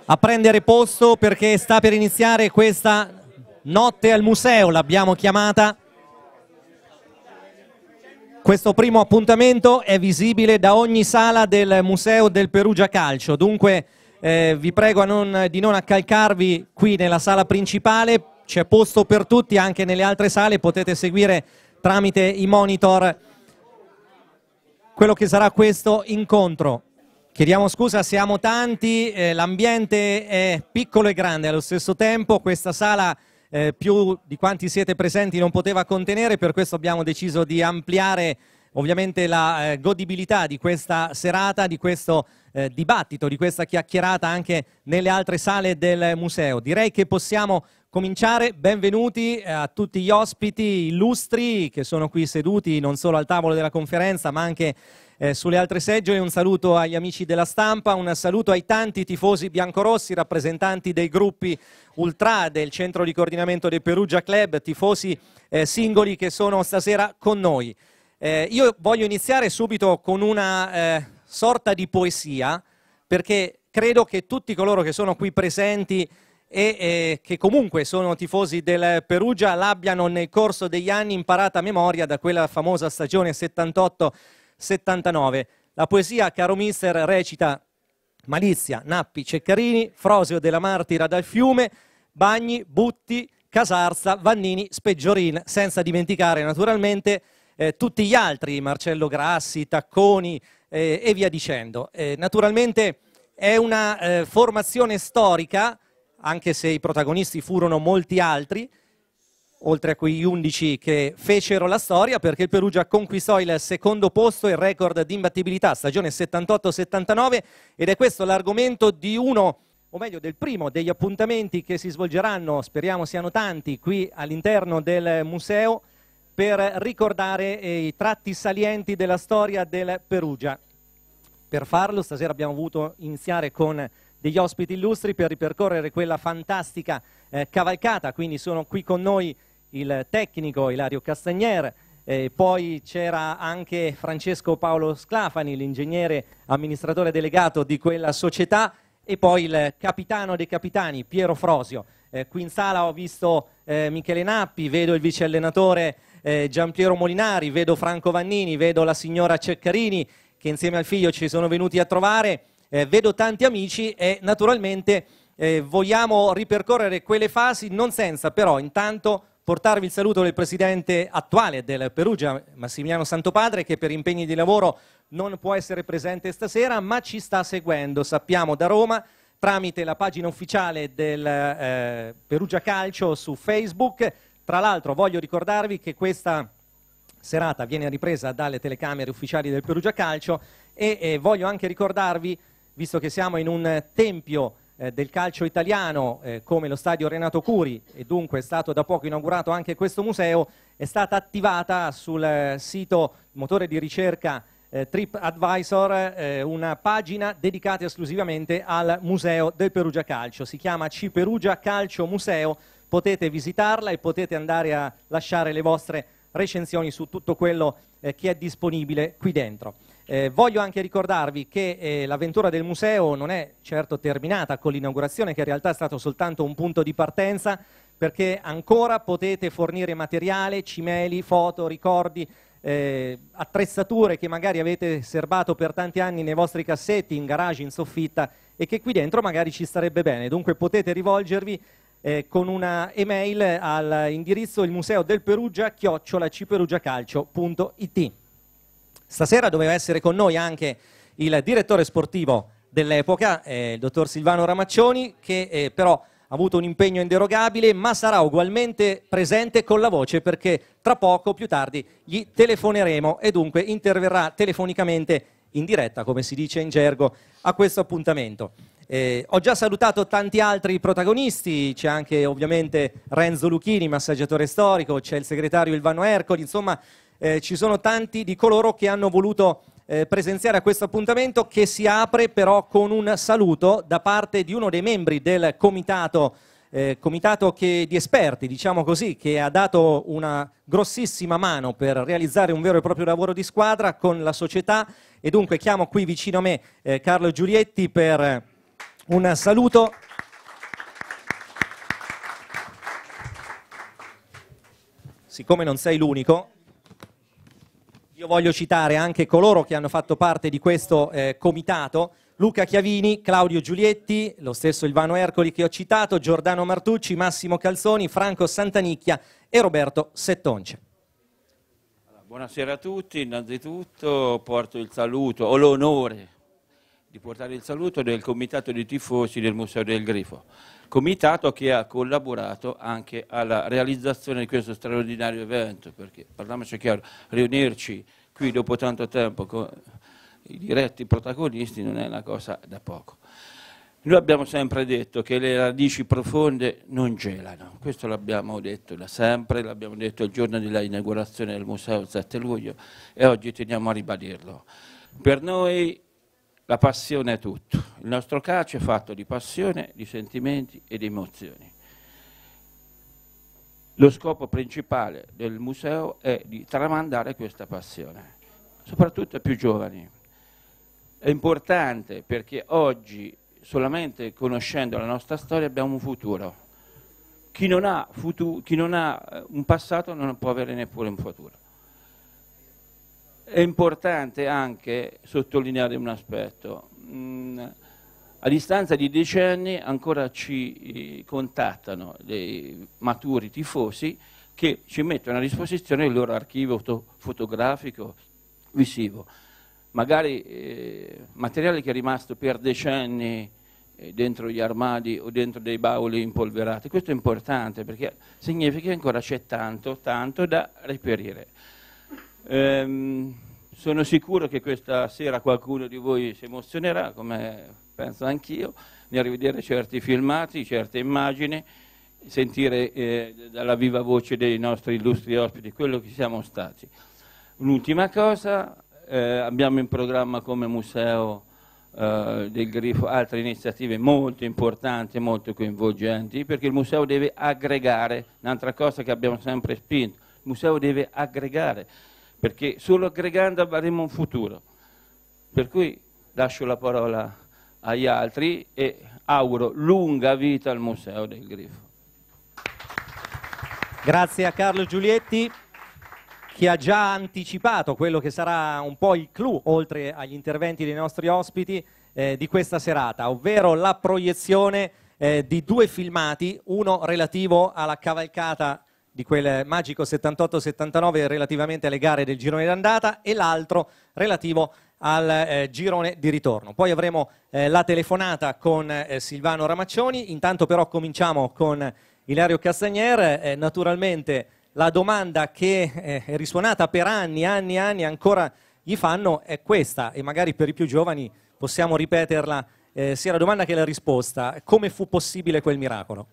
a prendere posto perché sta per iniziare questa notte al museo, l'abbiamo chiamata. Questo primo appuntamento è visibile da ogni sala del Museo del Perugia Calcio, dunque vi prego di non accalcarvi qui nella sala principale, c'è posto per tutti anche nelle altre sale, potete seguire tramite i monitor quello che sarà questo incontro. Chiediamo scusa, siamo tanti, l'ambiente è piccolo e grande allo stesso tempo, questa sala più di quanti siete presenti non poteva contenere, per questo abbiamo deciso di ampliare ovviamente la godibilità di questa serata, di questo dibattito, di questa chiacchierata anche nelle altre sale del museo. Direi che possiamo cominciare. Benvenuti a tutti gli ospiti illustri che sono qui seduti non solo al tavolo della conferenza ma anche sulle altre seggiole. Un saluto agli amici della stampa, un saluto ai tanti tifosi biancorossi, rappresentanti dei gruppi ultra del centro di coordinamento del Perugia Club, tifosi singoli che sono stasera con noi. Io voglio iniziare subito con una sorta di poesia, perché credo che tutti coloro che sono qui presenti e che comunque sono tifosi del Perugia l'abbiano nel corso degli anni imparata a memoria da quella famosa stagione 78-79. La poesia, caro mister, recita: Malizia, Nappi, Ceccarini, Frosio della Martira dal fiume, Bagni, Butti, Casarza, Vannini, Speggiorin, senza dimenticare naturalmente tutti gli altri, Marcello Grassi, Tacconi e via dicendo. Naturalmente è una formazione storica, anche se i protagonisti furono molti altri, oltre a quegli 11 che fecero la storia, perché il Perugia conquistò il secondo posto, il record di imbattibilità, stagione 78-79, ed è questo l'argomento di uno, o meglio del primo, degli appuntamenti che si svolgeranno, speriamo siano tanti, qui all'interno del museo, per ricordare i tratti salienti della storia del Perugia. Per farlo stasera abbiamo voluto iniziare con degli ospiti illustri per ripercorrere quella fantastica cavalcata, quindi sono qui con noi il tecnico Ilario Castagnier, poi c'era anche Francesco Paolo Sclafani, l'ingegnere amministratore delegato di quella società, e poi il capitano dei capitani Piero Frosio. Qui in sala ho visto Michele Nappi, vedo il vice allenatore Giampiero Molinari, vedo Franco Vannini, vedo la signora Ceccarini che insieme al figlio ci sono venuti a trovare, vedo tanti amici e naturalmente vogliamo ripercorrere quelle fasi, non senza però intanto portarvi il saluto del presidente attuale del Perugia, Massimiliano Santopadre, che per impegni di lavoro non può essere presente stasera ma ci sta seguendo, sappiamo, da Roma, tramite la pagina ufficiale del Perugia Calcio su Facebook. Tra l'altro voglio ricordarvi che questa serata viene ripresa dalle telecamere ufficiali del Perugia Calcio e voglio anche ricordarvi, visto che siamo in un tempio del calcio italiano come lo stadio Renato Curi e dunque è stato da poco inaugurato anche questo museo, è stata attivata sul sito motore di ricerca TripAdvisor una pagina dedicata esclusivamente al museo del Perugia Calcio, si chiama C Perugia Calcio Museo, potete visitarla e potete andare a lasciare le vostre recensioni su tutto quello che è disponibile qui dentro. Voglio anche ricordarvi che l'avventura del museo non è certo terminata con l'inaugurazione, che in realtà è stato soltanto un punto di partenza, perché ancora potete fornire materiale, cimeli, foto, ricordi, attrezzature che magari avete serbato per tanti anni nei vostri cassetti, in garage, in soffitta e che qui dentro magari ci starebbe bene. Dunque potete rivolgervi con una email all'indirizzo il museo del Perugia @cperugiacalcio.it. Stasera doveva essere con noi anche il direttore sportivo dell'epoca, il dottor Silvano Ramaccioni, che però ha avuto un impegno inderogabile, ma sarà ugualmente presente con la voce perché tra poco, più tardi, gli telefoneremo e dunque interverrà telefonicamente in diretta, come si dice in gergo, a questo appuntamento. Ho già salutato tanti altri protagonisti, c'è anche ovviamente Renzo Lucchini, massaggiatore storico, c'è il segretario Ilvano Ercoli, insomma ci sono tanti di coloro che hanno voluto presenziare a questo appuntamento, che si apre però con un saluto da parte di uno dei membri del comitato di esperti, diciamo così, che ha dato una grossissima mano per realizzare un vero e proprio lavoro di squadra con la società, e dunque chiamo qui vicino a me Carlo Giulietti per Un saluto. Siccome non sei l'unico, io voglio citare anche coloro che hanno fatto parte di questo comitato: Luca Chiavini, Claudio Giulietti, lo stesso Ilvano Ercoli che ho citato, Giordano Martucci, Massimo Calzoni, Franco Santanicchia e Roberto Settonce. Buonasera a tutti, innanzitutto porto il saluto, ho l'onore di portare il saluto del Comitato dei Tifosi del Museo del Grifo, comitato che ha collaborato anche alla realizzazione di questo straordinario evento, perché, parliamoci chiaro, riunirci qui dopo tanto tempo con i diretti protagonisti non è una cosa da poco. Noi abbiamo sempre detto che le radici profonde non gelano, questo l'abbiamo detto da sempre, l'abbiamo detto il giorno della inaugurazione del museo il 7 luglio e oggi teniamo a ribadirlo. Per noi la passione è tutto, il nostro calcio è fatto di passione, di sentimenti e di emozioni. Lo scopo principale del museo è di tramandare questa passione, soprattutto ai più giovani. È importante perché oggi, solamente conoscendo la nostra storia, abbiamo un futuro. Chi non ha un passato non può avere neppure un futuro. È importante anche sottolineare un aspetto. A distanza di decenni ancora ci contattano dei maturi tifosi che ci mettono a disposizione il loro archivio fotografico, visivo. Magari materiale che è rimasto per decenni dentro gli armadi o dentro dei bauli impolverati. Questo è importante perché significa che ancora c'è tanto da reperire. Sono sicuro che questa sera qualcuno di voi si emozionerà, come penso anch'io, nel rivedere certi filmati, certe immagini, sentire dalla viva voce dei nostri illustri ospiti quello che siamo stati. Un'ultima cosa, abbiamo in programma come Museo del Grifo altre iniziative molto importanti e molto coinvolgenti, perché il museo deve aggregare, un'altra cosa che abbiamo sempre spinto, il museo deve aggregare, perché solo aggregando avremo un futuro. Per cui lascio la parola agli altri e auguro lunga vita al Museo del Grifo. Grazie a Carlo Giulietti, che ha già anticipato quello che sarà un po' il clou, oltre agli interventi dei nostri ospiti, di questa serata, ovvero la proiezione di due filmati, uno relativo alla cavalcata di quel magico 78-79 relativamente alle gare del girone d'andata e l'altro relativo al girone di ritorno. Poi avremo la telefonata con Silvano Ramaccioni, intanto però cominciamo con Ilario Castagnier. Naturalmente la domanda che è risuonata per anni ancora gli fanno è questa, e magari per i più giovani possiamo ripeterla, sia la domanda che la risposta: come fu possibile quel miracolo?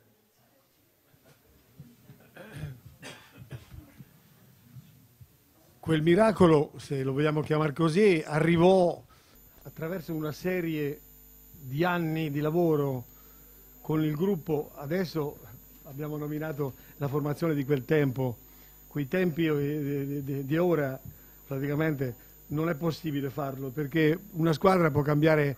Quel miracolo, se lo vogliamo chiamare così, arrivò attraverso una serie di anni di lavoro con il gruppo. Adesso abbiamo nominato la formazione di quel tempo, quei tempi di ora praticamente non è possibile farlo, perché una squadra può cambiare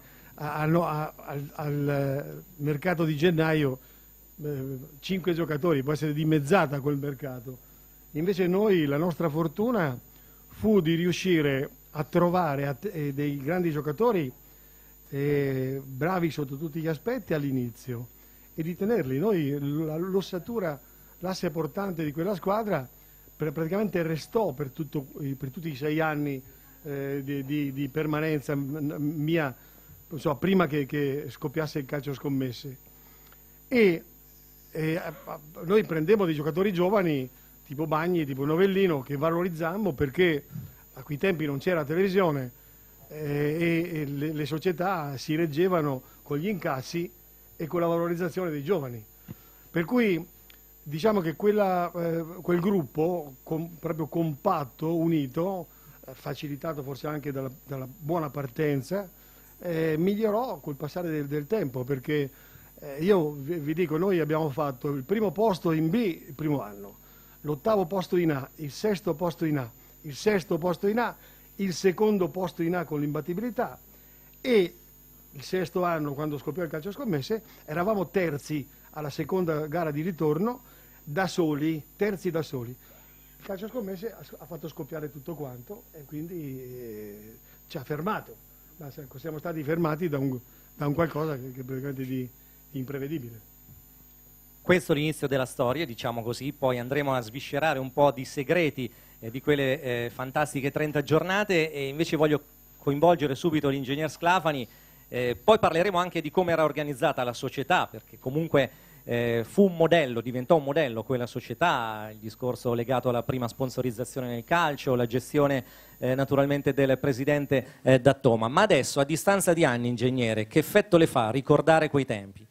al mercato di gennaio 5 giocatori, può essere dimezzata quel mercato. Invece noi, la nostra fortuna fu di riuscire a trovare dei grandi giocatori bravi sotto tutti gli aspetti all'inizio e di tenerli. Noi l'ossatura, l'asse portante di quella squadra praticamente restò per tutti i 6 anni di permanenza mia, insomma, prima che scoppiasse il calcio scommesse. E noi prendemmo dei giocatori giovani tipo Bagni, tipo Novellino, che valorizzammo perché a quei tempi non c'era televisione e le società si reggevano con gli incassi e con la valorizzazione dei giovani. Per cui diciamo che quel gruppo proprio compatto, unito, facilitato forse anche dalla buona partenza, migliorò col passare del tempo, perché io vi dico, noi abbiamo fatto il primo posto in B il primo anno, l'8° posto in A, il 6° posto in A, il 6° posto in A, il 2° posto in A con l'imbattibilità, e il sesto anno, quando scoppiò il calcio scommesse, eravamo terzi alla seconda gara di ritorno, da soli, terzi da soli. Il calcio scommesse ha fatto scoppiare tutto quanto e quindi ci ha fermato. Ma siamo stati fermati da un qualcosa che è praticamente di imprevedibile. Questo è l'inizio della storia, diciamo così, poi andremo a sviscerare un po' di segreti di quelle fantastiche 30 giornate e invece voglio coinvolgere subito l'ingegner Sclafani, poi parleremo anche di come era organizzata la società, perché comunque fu un modello, diventò un modello quella società, il discorso legato alla prima sponsorizzazione nel calcio, la gestione naturalmente del presidente D'Attoma. Ma adesso, a distanza di anni, ingegnere, che effetto le fa ricordare quei tempi?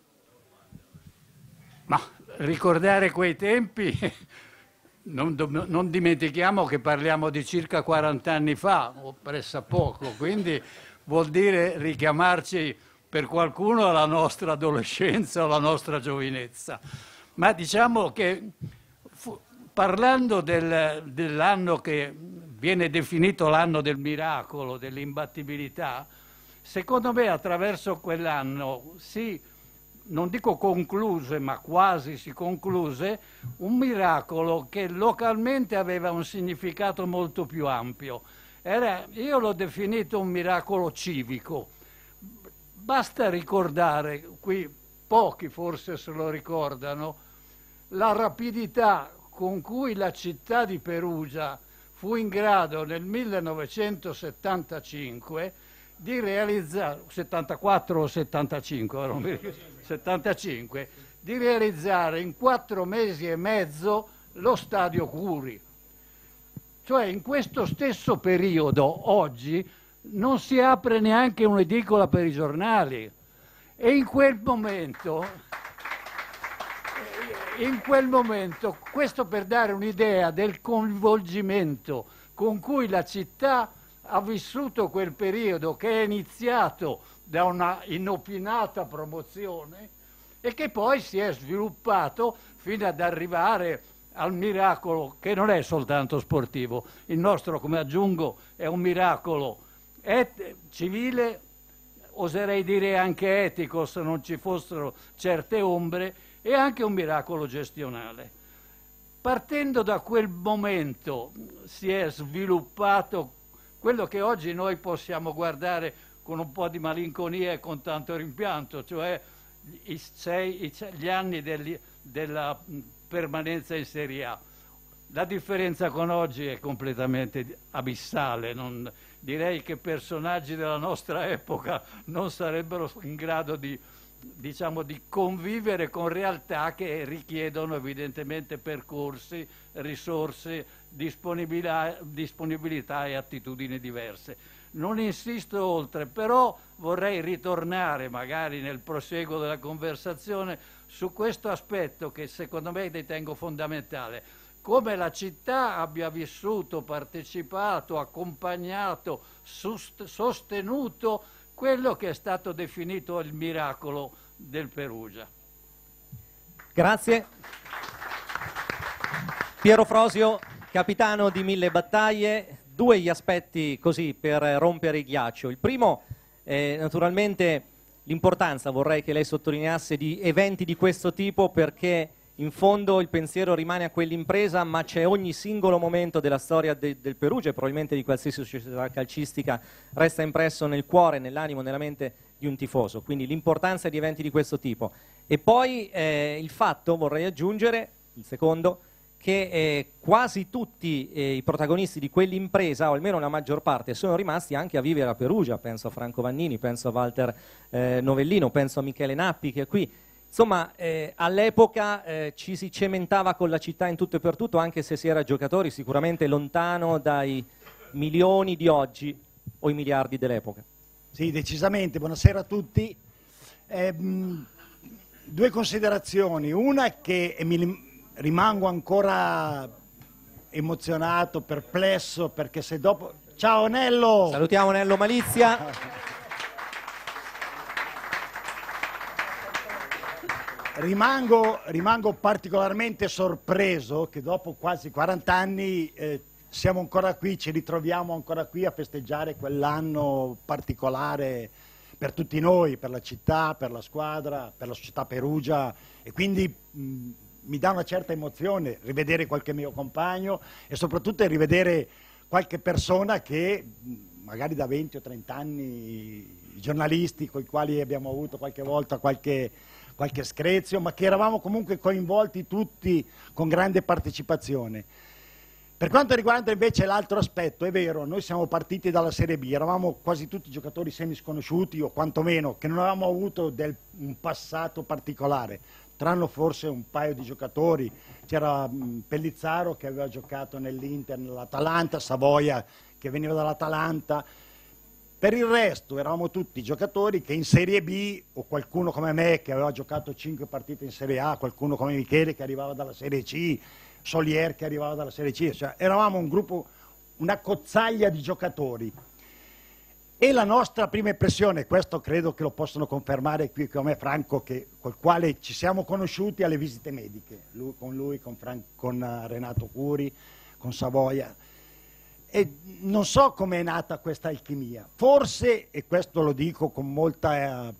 Ma ricordare quei tempi, non dimentichiamo che parliamo di circa 40 anni fa, o pressappoco, quindi vuol dire richiamarci per qualcuno alla nostra adolescenza o alla nostra giovinezza. Ma diciamo che parlando dell'anno che viene definito l'anno del miracolo, dell'imbattibilità, secondo me attraverso quell'anno non dico concluse, ma quasi si concluse, un miracolo che localmente aveva un significato molto più ampio. Io l'ho definito un miracolo civico. Basta ricordare, qui pochi forse se lo ricordano, la rapidità con cui la città di Perugia fu in grado nel 1975 di realizzare, 74 o 75, non mi ricordo, 75, di realizzare in 4 mesi e mezzo lo stadio Curi. Cioè in questo stesso periodo, oggi, non si apre neanche un'edicola per i giornali. E in quel momento, questo per dare un'idea del coinvolgimento con cui la città ha vissuto quel periodo, che è iniziato da una inopinata promozione e che poi si è sviluppato fino ad arrivare al miracolo che non è soltanto sportivo. Il nostro, come aggiungo, è un miracolo civile, oserei dire anche etico se non ci fossero certe ombre, e anche un miracolo gestionale. Partendo da quel momento si è sviluppato quello che oggi noi possiamo guardare con un po' di malinconia e con tanto rimpianto, cioè gli anni della permanenza in Serie A. La differenza con oggi è completamente abissale. Direi che personaggi della nostra epoca non sarebbero in grado di convivere con realtà che richiedono evidentemente percorsi, risorse, disponibilità e attitudini diverse. Non insisto oltre, però vorrei ritornare magari nel proseguo della conversazione su questo aspetto che secondo me ritengo fondamentale. Come la città abbia vissuto, partecipato, accompagnato, sostenuto quello che è stato definito il miracolo del Perugia. Grazie. Piero Frosio, capitano di 1000 battaglie, due gli aspetti così per rompere il ghiaccio. Il primo è naturalmente l'importanza, vorrei che lei sottolineasse, di eventi di questo tipo, perché in fondo il pensiero rimane a quell'impresa, ma c'è ogni singolo momento della storia del Perugia e probabilmente di qualsiasi società calcistica resta impresso nel cuore, nell'animo, nella mente di un tifoso. Quindi l'importanza di eventi di questo tipo. E poi il fatto, vorrei aggiungere, il secondo, che quasi tutti i protagonisti di quell'impresa, o almeno la maggior parte, sono rimasti anche a vivere a Perugia. Penso a Franco Vannini, penso a Walter Novellino, penso a Michele Nappi che è qui. Insomma, all'epoca ci si cementava con la città in tutto e per tutto, anche se si era giocatori sicuramente lontano dai milioni di oggi o i miliardi dell'epoca. Sì, decisamente. Buonasera a tutti. Due considerazioni. Una è che rimango ancora emozionato, perplesso, perché se dopo... Ciao Nello! Salutiamo Nello Malizia. Rimango particolarmente sorpreso che dopo quasi 40 anni siamo ancora qui, ci ritroviamo ancora qui a festeggiare quell'anno particolare per tutti noi, per la città, per la squadra, per la società Perugia, e quindi mi dà una certa emozione rivedere qualche mio compagno e soprattutto rivedere qualche persona che magari da 20 o 30 anni, i giornalisti con i quali abbiamo avuto qualche volta qualche screzio, ma che eravamo comunque coinvolti tutti con grande partecipazione. Per quanto riguarda invece l'altro aspetto, è vero, noi siamo partiti dalla Serie B, eravamo quasi tutti giocatori semisconosciuti o quantomeno che non avevamo avuto un passato particolare, tranne forse un paio di giocatori. C'era Pellizzaro che aveva giocato nell'Inter, nell'Atalanta, Savoia che veniva dall'Atalanta. Per il resto eravamo tutti giocatori che in Serie B, o qualcuno come me che aveva giocato 5 partite in Serie A, qualcuno come Michele che arrivava dalla Serie C, Solier che arrivava dalla Serie C, cioè eravamo un gruppo, una cozzaglia di giocatori. E la nostra prima impressione, questo credo che lo possono confermare qui con me Franco, col quale ci siamo conosciuti alle visite mediche, con Renato Curi, con Savoia, e non so come è nata questa alchimia. Forse, e questo lo dico con molta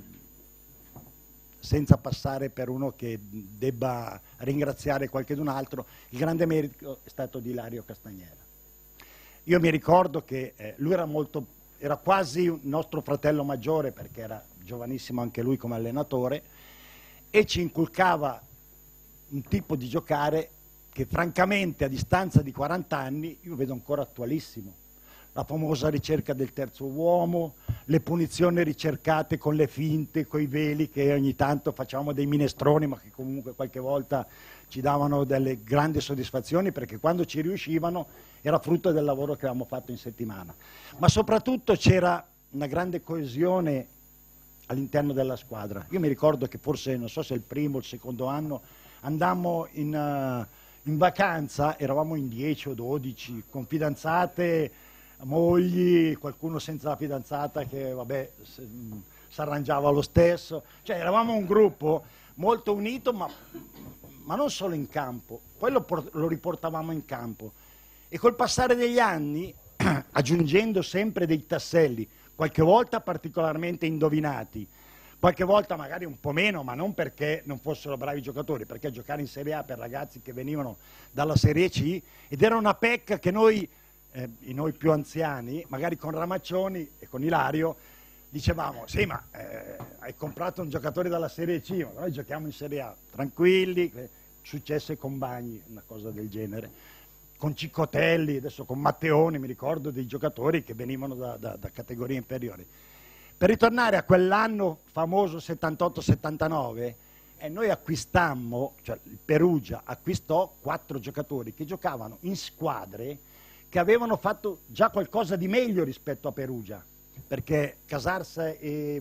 senza passare per uno che debba ringraziare qualcun altro, il grande merito è stato di Ilario Castagnera. Io mi ricordo che lui era quasi un nostro fratello maggiore, perché era giovanissimo anche lui come allenatore, e ci inculcava un tipo di giocare che francamente a distanza di 40 anni io vedo ancora attualissimo. La famosa ricerca del terzo uomo, le punizioni ricercate con le finte, con i veli, che ogni tanto facevamo dei minestroni, ma che comunque qualche volta ci davano delle grandi soddisfazioni, perché quando ci riuscivano era frutto del lavoro che avevamo fatto in settimana. Ma soprattutto c'era una grande coesione all'interno della squadra. Io mi ricordo che forse, non so se il primo o il secondo anno, andammo in vacanza, eravamo in 10 o 12, con fidanzate, mogli, qualcuno senza la fidanzata che vabbè si arrangiava lo stesso, cioè eravamo un gruppo molto unito, ma non solo in campo, poi lo riportavamo in campo, e col passare degli anni aggiungendo sempre dei tasselli, qualche volta particolarmente indovinati, qualche volta magari un po' meno, ma non perché non fossero bravi giocatori, perché giocare in Serie A per ragazzi che venivano dalla Serie C, ed era una pecca che noi più anziani, magari con Ramaccioni e con Ilario, dicevamo, sì, ma hai comprato un giocatore dalla Serie C, ma noi giochiamo in Serie A, tranquilli. Successe con Bagni, una cosa del genere, con Ciccotelli, adesso con Matteoni, mi ricordo dei giocatori che venivano da categorie inferiori. Per ritornare a quell'anno famoso 78-79, noi acquistammo, cioè il Perugia acquistò 4 giocatori che giocavano in squadre che avevano fatto già qualcosa di meglio rispetto a Perugia, perché Casarsa e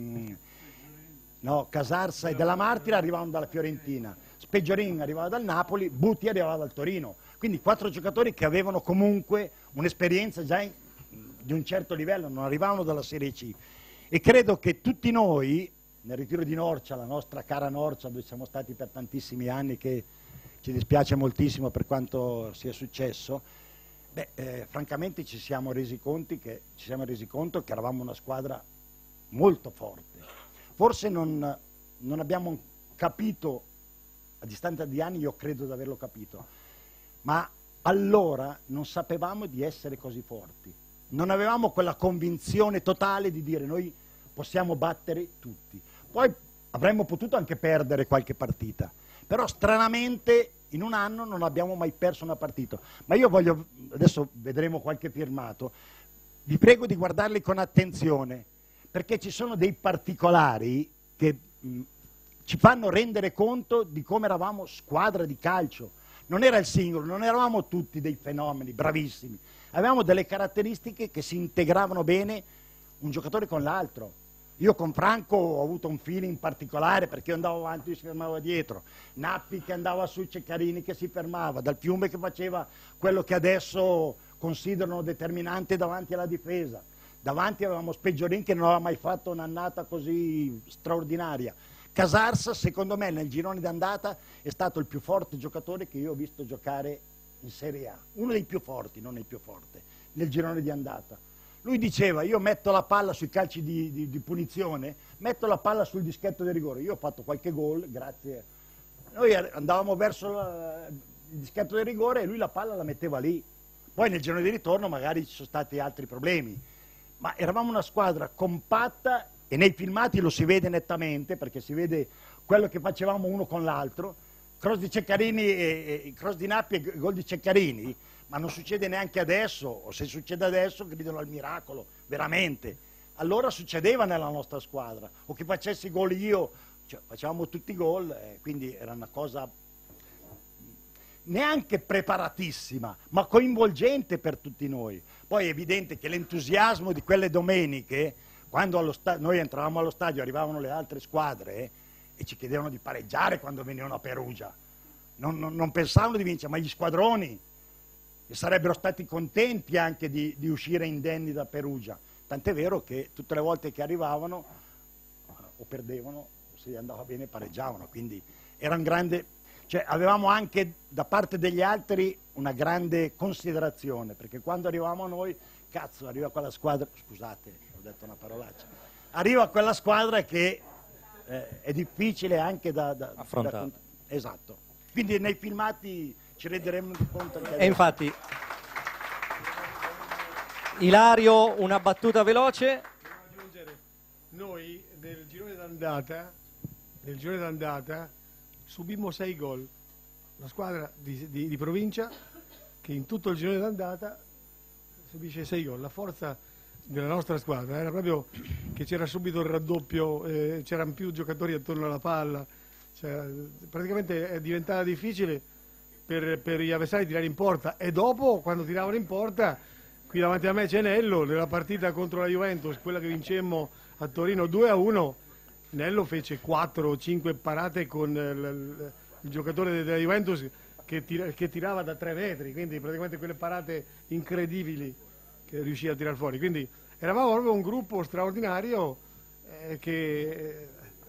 Della Martira arrivavano dalla Fiorentina, Speggiorin arrivava dal Napoli, Butti arrivava dal Torino, quindi 4 giocatori che avevano comunque un'esperienza già di un certo livello, non arrivavano dalla Serie C. E credo che tutti noi, nel ritiro di Norcia, la nostra cara Norcia, dove siamo stati per tantissimi anni, che ci dispiace moltissimo per quanto sia successo, francamente ci siamo resi conto che eravamo una squadra molto forte. Forse non abbiamo capito, a distanza di anni io credo di averlo capito, ma allora non sapevamo di essere così forti, non avevamo quella convinzione totale di dire noi possiamo battere tutti. Poi avremmo potuto anche perdere qualche partita, però stranamente in un anno non abbiamo mai perso una partita. Ma io voglio, adesso vedremo qualche firmato, vi prego di guardarli con attenzione, perché ci sono dei particolari che ci fanno rendere conto di come eravamo squadra di calcio. Non era il singolo, non eravamo tutti dei fenomeni bravissimi, avevamo delle caratteristiche che si integravano bene un giocatore con l'altro. Io con Franco ho avuto un feeling particolare, perché io andavo avanti e si fermava dietro, Nappi che andava su, Ceccarini che si fermava, Dal Fiume che faceva quello che adesso considerano determinante davanti alla difesa. Davanti avevamo Speggiorin che non aveva mai fatto un'annata così straordinaria. Casarsa, secondo me, nel girone d'andata è stato il più forte giocatore che io ho visto giocare in Serie A. Uno dei più forti, non il più forte, nel girone di andata. Lui diceva, io metto la palla sui calci di punizione, metto la palla sul dischetto di rigore. Io ho fatto qualche gol, grazie. Noi andavamo verso il dischetto di rigore e lui la palla la metteva lì. Poi nel girone di ritorno magari ci sono stati altri problemi. Ma eravamo una squadra compatta e nei filmati lo si vede nettamente, perché si vede quello che facevamo uno con l'altro. Cross di Ceccarini e cross di Nappi e gol di Ceccarini, ma non succede neanche adesso, o se succede adesso gridano al miracolo, veramente. Allora succedeva nella nostra squadra, o che facessi gol io, cioè, facevamo tutti i gol, quindi era una cosa neanche preparatissima, ma coinvolgente per tutti noi. Poi è evidente che l'entusiasmo di quelle domeniche, quando noi entravamo allo stadio, arrivavano le altre squadre e ci chiedevano di pareggiare quando venivano a Perugia. Non pensavano di vincere, ma gli squadroni che sarebbero stati contenti anche di uscire indenni da Perugia. Tant'è vero che tutte le volte che arrivavano o perdevano, o se andava bene pareggiavano. Quindi era un grande... Cioè, avevamo anche da parte degli altri una grande considerazione, perché quando arrivavamo noi, cazzo, arriva quella squadra, scusate, ho detto una parolaccia, arriva quella squadra che è difficile anche da affrontare. Esatto. Quindi nei filmati ci renderemo conto che... E infatti, Ilario, una battuta veloce. Noi nel girone d'andata subimmo 6 gol. La squadra di provincia che in tutto il girone d'andata subisce 6 gol. La forza della nostra squadra era proprio che c'era subito il raddoppio, c'erano più giocatori attorno alla palla, cioè, praticamente è diventata difficile per gli avversari tirare in porta, e dopo quando tiravano in porta, qui davanti a me c'è Nello, nella partita contro la Juventus, quella che vincemmo a Torino 2-1, Nello fece 4 o 5 parate con il giocatore della Juventus che tirava da 3 metri, quindi praticamente quelle parate incredibili che riuscì a tirar fuori. Quindi eravamo proprio un gruppo straordinario che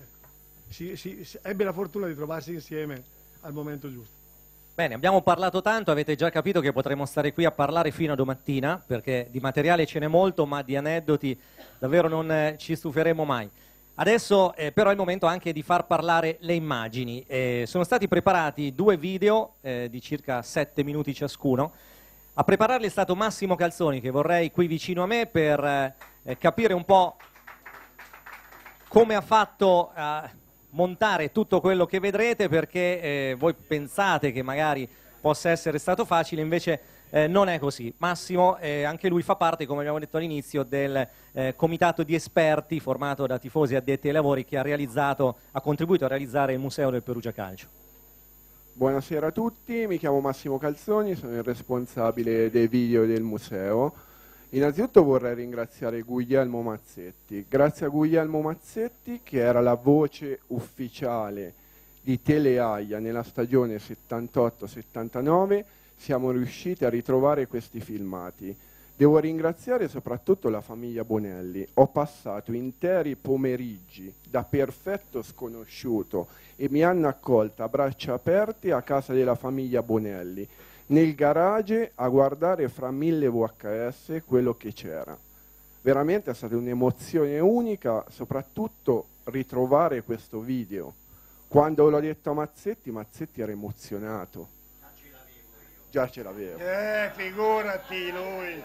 ebbe la fortuna di trovarsi insieme al momento giusto. Bene, abbiamo parlato tanto, avete già capito che potremo stare qui a parlare fino a domattina, perché di materiale ce n'è molto, ma di aneddoti davvero non ci stuferemo mai. Adesso però è il momento anche di far parlare le immagini. Sono stati preparati 2 video di circa 7 minuti ciascuno. A prepararli è stato Massimo Calzoni, che vorrei qui vicino a me per capire un po' come ha fatto a montare tutto quello che vedrete, perché voi pensate che magari possa essere stato facile, invece non è così. Massimo anche lui fa parte, come abbiamo detto all'inizio, del comitato di esperti formato da tifosi addetti ai lavori che ha contribuito a realizzare il Museo del Perugia Calcio. Buonasera a tutti, mi chiamo Massimo Calzoni, sono il responsabile dei video del museo. Innanzitutto vorrei ringraziare Guglielmo Mazzetti. Grazie a Guglielmo Mazzetti, che era la voce ufficiale di Teleaia nella stagione 78-79, siamo riusciti a ritrovare questi filmati. Devo ringraziare soprattutto la famiglia Bonelli. Ho passato interi pomeriggi da perfetto sconosciuto e mi hanno accolta a braccia aperte a casa della famiglia Bonelli, nel garage, a guardare fra 1000 VHS quello che c'era. Veramente è stata un'emozione unica, soprattutto ritrovare questo video. Quando l'ho detto a Mazzetti, Mazzetti era emozionato. Già ce l'avevo. Figurati lui.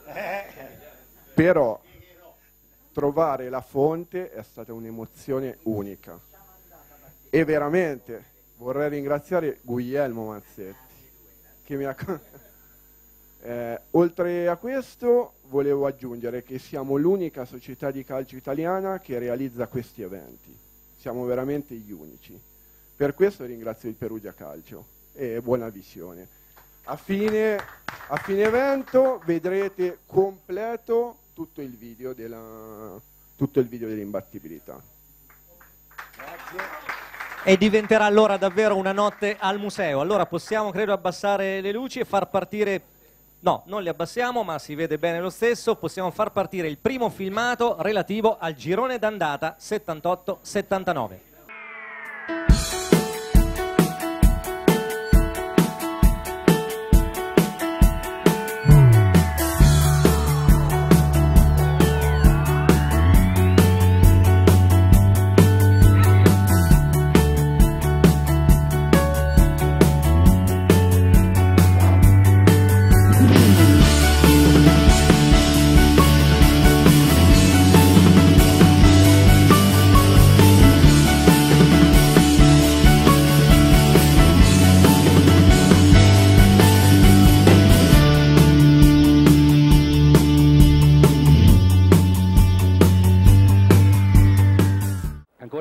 Però trovare la fonte è stata un'emozione unica. E veramente vorrei ringraziare Guglielmo Mazzetti, che mi ha... oltre a questo volevo aggiungere che siamo l'unica società di calcio italiana che realizza questi eventi. Siamo veramente gli unici. Per questo ringrazio il Perugia Calcio e buona visione. A fine evento vedrete completo tutto il video dell'imbattibilità. Grazie. E diventerà allora davvero una notte al museo. Allora possiamo, credo, abbassare le luci e far partire... No, non le abbassiamo, ma si vede bene lo stesso. Possiamo far partire il primo filmato relativo al girone d'andata 78-79.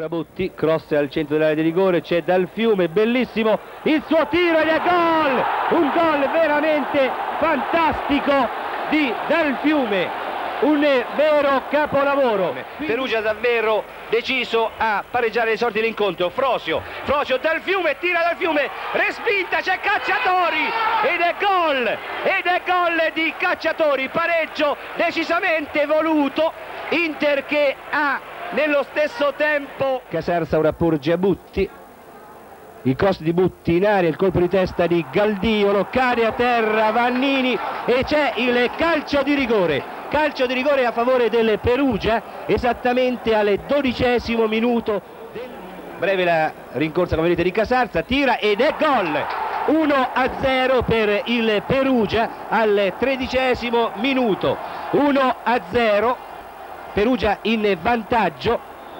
Ancora Butti, cross al centro dell'area di rigore, c'è Dal Fiume, bellissimo il suo tiro ed è gol! Un gol veramente fantastico di Dal Fiume, un vero capolavoro. Perugia davvero deciso a pareggiare le sorti dell'incontro. Frosio Dal Fiume, tira Dal Fiume, respinta, c'è Cacciatori ed è gol di Cacciatori, pareggio decisamente voluto. Inter che ha nello stesso tempo Casarsa, ora porge a Butti, il cross di Butti in aria, il colpo di testa di Galdiolo, cade a terra Vannini e c'è il calcio di rigore a favore del Perugia, esattamente al 12° minuto. Breve la rincorsa, come vedete, di Casarsa, tira ed è gol. 1-0 per il Perugia al 13° minuto. 1-0, Perugia in vantaggio.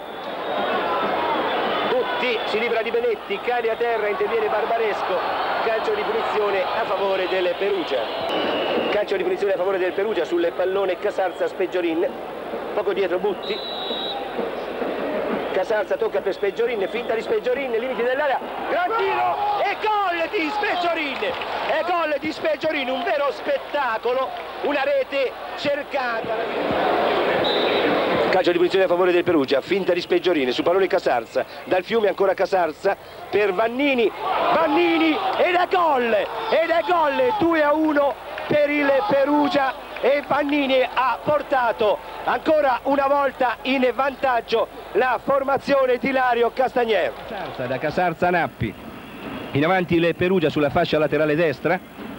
Butti si libera di Benetti, cade a terra, interviene Barbaresco, calcio di punizione a favore del Perugia. Calcio di punizione a favore del Perugia sul pallone Casarsa Speggiorin, poco dietro Butti. Casarsa tocca per Speggiorin, finta di Speggiorin, limiti dell'area, gran tiro e gol di Speggiorin! È gol di Speggiorin, un vero spettacolo, una rete cercata. Calcio di punizione a favore del Perugia, finta di Speggiorin, su pallone Casarsa, Dal Fiume ancora Casarsa per Vannini ed è gol! 2-1 per il Perugia e Vannini ha portato ancora una volta in vantaggio la formazione di Ilario Castagnier. Da Casarsa a Nappi, in avanti il Perugia sulla fascia laterale destra,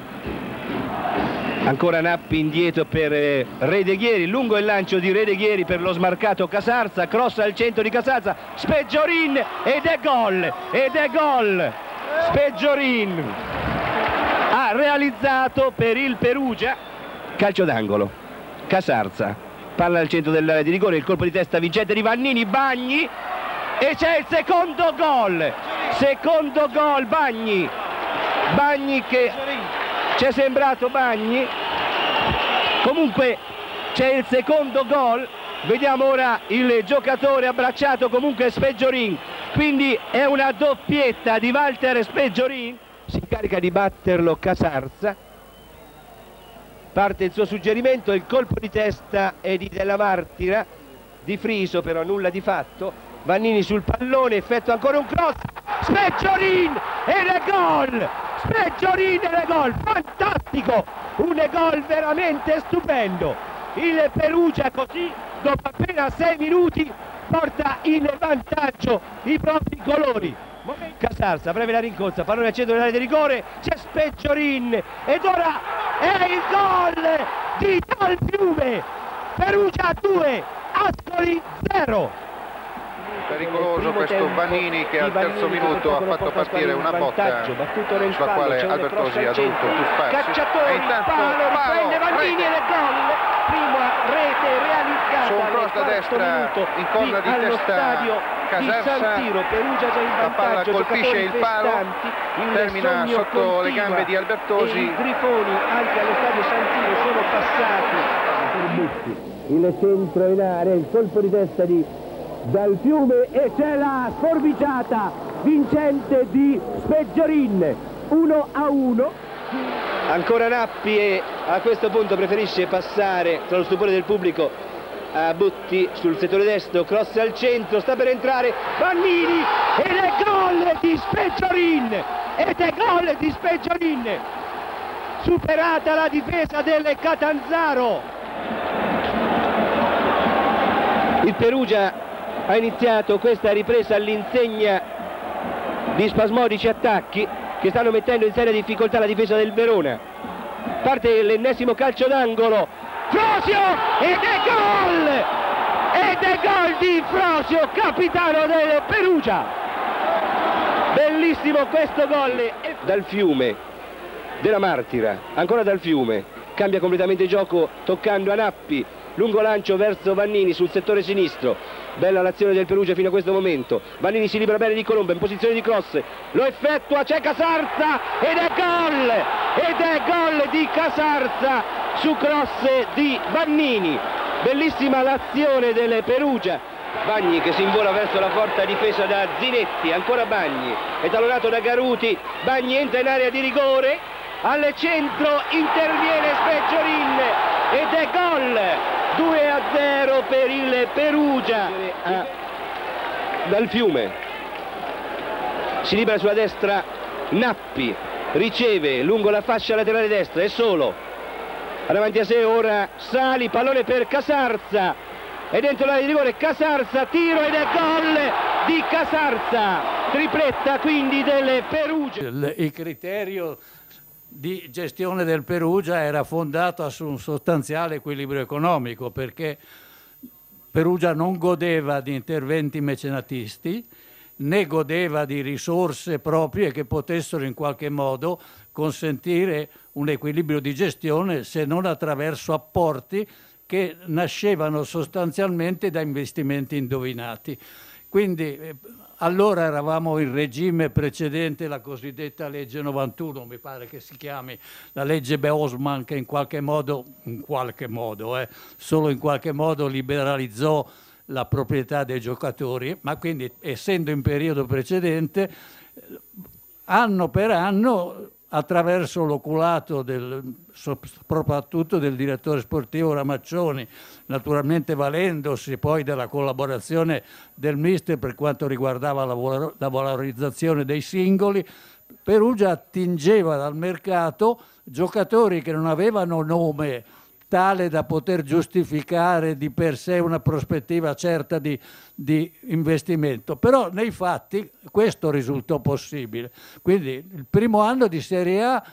ancora Nappi indietro per Redeghieri, lungo il lancio di Redeghieri per lo smarcato Casarsa, cross al centro di Casarsa, Speggiorin ed è gol! Speggiorin ha realizzato per il Perugia, calcio d'angolo, Casarsa, palla al centro dell'area di rigore, il colpo di testa vincente di Vannini, Bagni e c'è il secondo gol, Bagni che ci è sembrato Bagni, comunque c'è il secondo gol, vediamo ora il giocatore abbracciato, comunque Speggiorin, quindi è una doppietta di Walter Speggiorin. Si carica di batterlo Casarsa, parte il suo suggerimento, il colpo di testa è di Della Martira, di Friso però nulla di fatto. Vannini sul pallone, effettua ancora un cross, Speggiorin ed è gol, fantastico, un gol veramente stupendo. Il Perugia così dopo appena 6 minuti porta in vantaggio i propri colori. Casarsa, breve la rincorsa, pallone al centro dell'area di rigore, c'è Speggiorin ed ora è il gol di Dal Fiume. Perugia 2, Ascoli 0. Pericoloso questo Vannini che al terzo minuto ha fatto partire una botta sulla quale Albertosi ha dovuto tuffarsi. Cacciatori, palo, riprende Vannini ed è gol. Prima rete realizzata su un cross da destra in corner di testa Casarsa, la palla colpisce il palo, termina sotto le gambe di Albertosi. I grifoni anche allo stadio Santino sono passati. Il centro in area, il colpo di testa di Dal Fiume e c'è la sforbiciata vincente di Speggiorin, 1-1. Ancora Nappi e a questo punto preferisce passare tra lo stupore del pubblico a Butti sul settore destro, cross al centro, sta per entrare Vannini ed è gol di Speggiorin, superata la difesa del Catanzaro. Il Perugia ha iniziato questa ripresa all'insegna di spasmodici attacchi che stanno mettendo in seria difficoltà la difesa del Verona. Parte l'ennesimo calcio d'angolo, Frosio ed è gol di Frosio, capitano del Perugia. Bellissimo questo gol. Dal Fiume, Della Martira, ancora Dal Fiume, cambia completamente gioco toccando a Nappi, lungo lancio verso Vannini sul settore sinistro. Bella l'azione del Perugia fino a questo momento. Vannini si libera bene di Colombo in posizione di cross, lo effettua, c'è Casarsa ed è gol di Casarsa su cross di Vannini. Bellissima l'azione del Perugia Bagni che si invola verso la forte difesa da Zinetti, ancora Bagni, è tallonato da Garuti, Bagni entra in area di rigore, al centro interviene Speggiorin ed è gol, 2-0 per il Perugia. Dal Fiume, si libera sulla destra Nappi, riceve lungo la fascia laterale destra, è solo, davanti a sé ora Sali, pallone per Casarza, e dentro l'area di rigore Casarza, tiro ed è gol di Casarza, tripletta quindi del Perugia. Il criterio di gestione del Perugia era fondato su un sostanziale equilibrio economico, perché Perugia non godeva di interventi mecenatisti, né godeva di risorse proprie che potessero in qualche modo consentire un equilibrio di gestione, se non attraverso apporti che nascevano sostanzialmente da investimenti indovinati. Quindi allora eravamo in regime precedente, la cosiddetta legge 91, mi pare che si chiami, la legge Bosman, che solo in qualche modo liberalizzò la proprietà dei giocatori, ma quindi essendo in periodo precedente, anno per anno, attraverso l'oculato soprattutto del direttore sportivo Ramaccioni, naturalmente valendosi poi della collaborazione del mister per quanto riguardava la valorizzazione dei singoli, Perugia attingeva dal mercato giocatori che non avevano nome tale da poter giustificare di per sé una prospettiva certa di investimento, però nei fatti questo risultò possibile. Quindi il primo anno di Serie A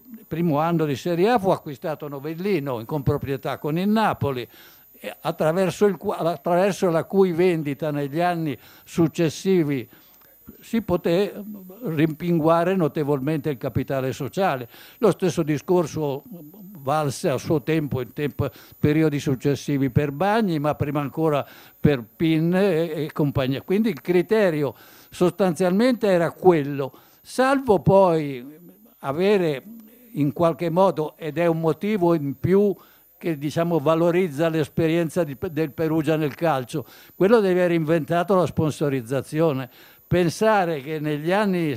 fu acquistato Novellino in comproprietà con il Napoli, attraverso la cui vendita negli anni successivi si poté rimpinguare notevolmente il capitale sociale. Lo stesso discorso valse a suo tempo, periodi successivi per Bagni, ma prima ancora per Pin e compagnia. Quindi il criterio sostanzialmente era quello, salvo poi avere in qualche modo, ed è un motivo in più che diciamo valorizza l'esperienza del Perugia nel calcio, quello di aver inventato la sponsorizzazione. Pensare che negli anni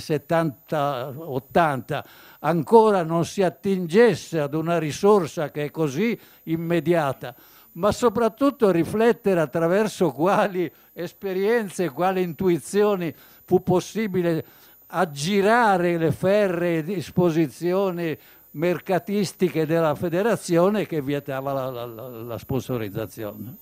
70-80 ancora non si attingesse ad una risorsa che è così immediata, ma soprattutto riflettere attraverso quali esperienze, quali intuizioni fu possibile aggirare le ferree disposizioni mercatistiche della federazione che vietava la sponsorizzazione.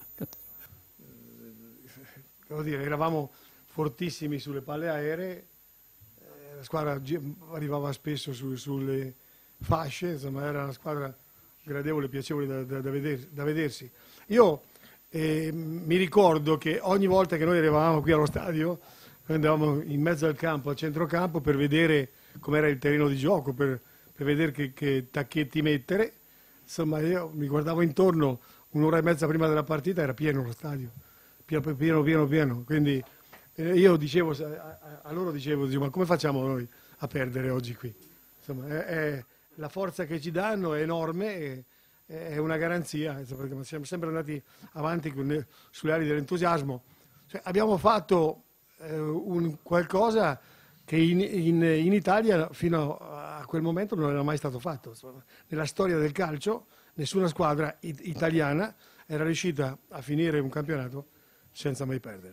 Devo dire, eravamo fortissimi sulle palle aeree, la squadra arrivava spesso sulle fasce, insomma era una squadra gradevole e piacevole da vedersi. Io mi ricordo che ogni volta che noi arrivavamo qui allo stadio, andavamo in mezzo al campo, al centrocampo, per vedere com'era il terreno di gioco, per vedere che tacchetti mettere. Insomma, io mi guardavo intorno, un'ora e mezza prima della partita era pieno lo stadio, pieno. Quindi io dicevo, a loro dicevo, ma come facciamo noi a perdere oggi qui? Insomma, la forza che ci danno è enorme, è una garanzia, insomma, perché siamo sempre andati avanti sulle ali dell'entusiasmo. Cioè, abbiamo fatto qualcosa che in Italia fino a quel momento non era mai stato fatto. Insomma, nella storia del calcio nessuna squadra italiana era riuscita a finire un campionato senza mai perdere.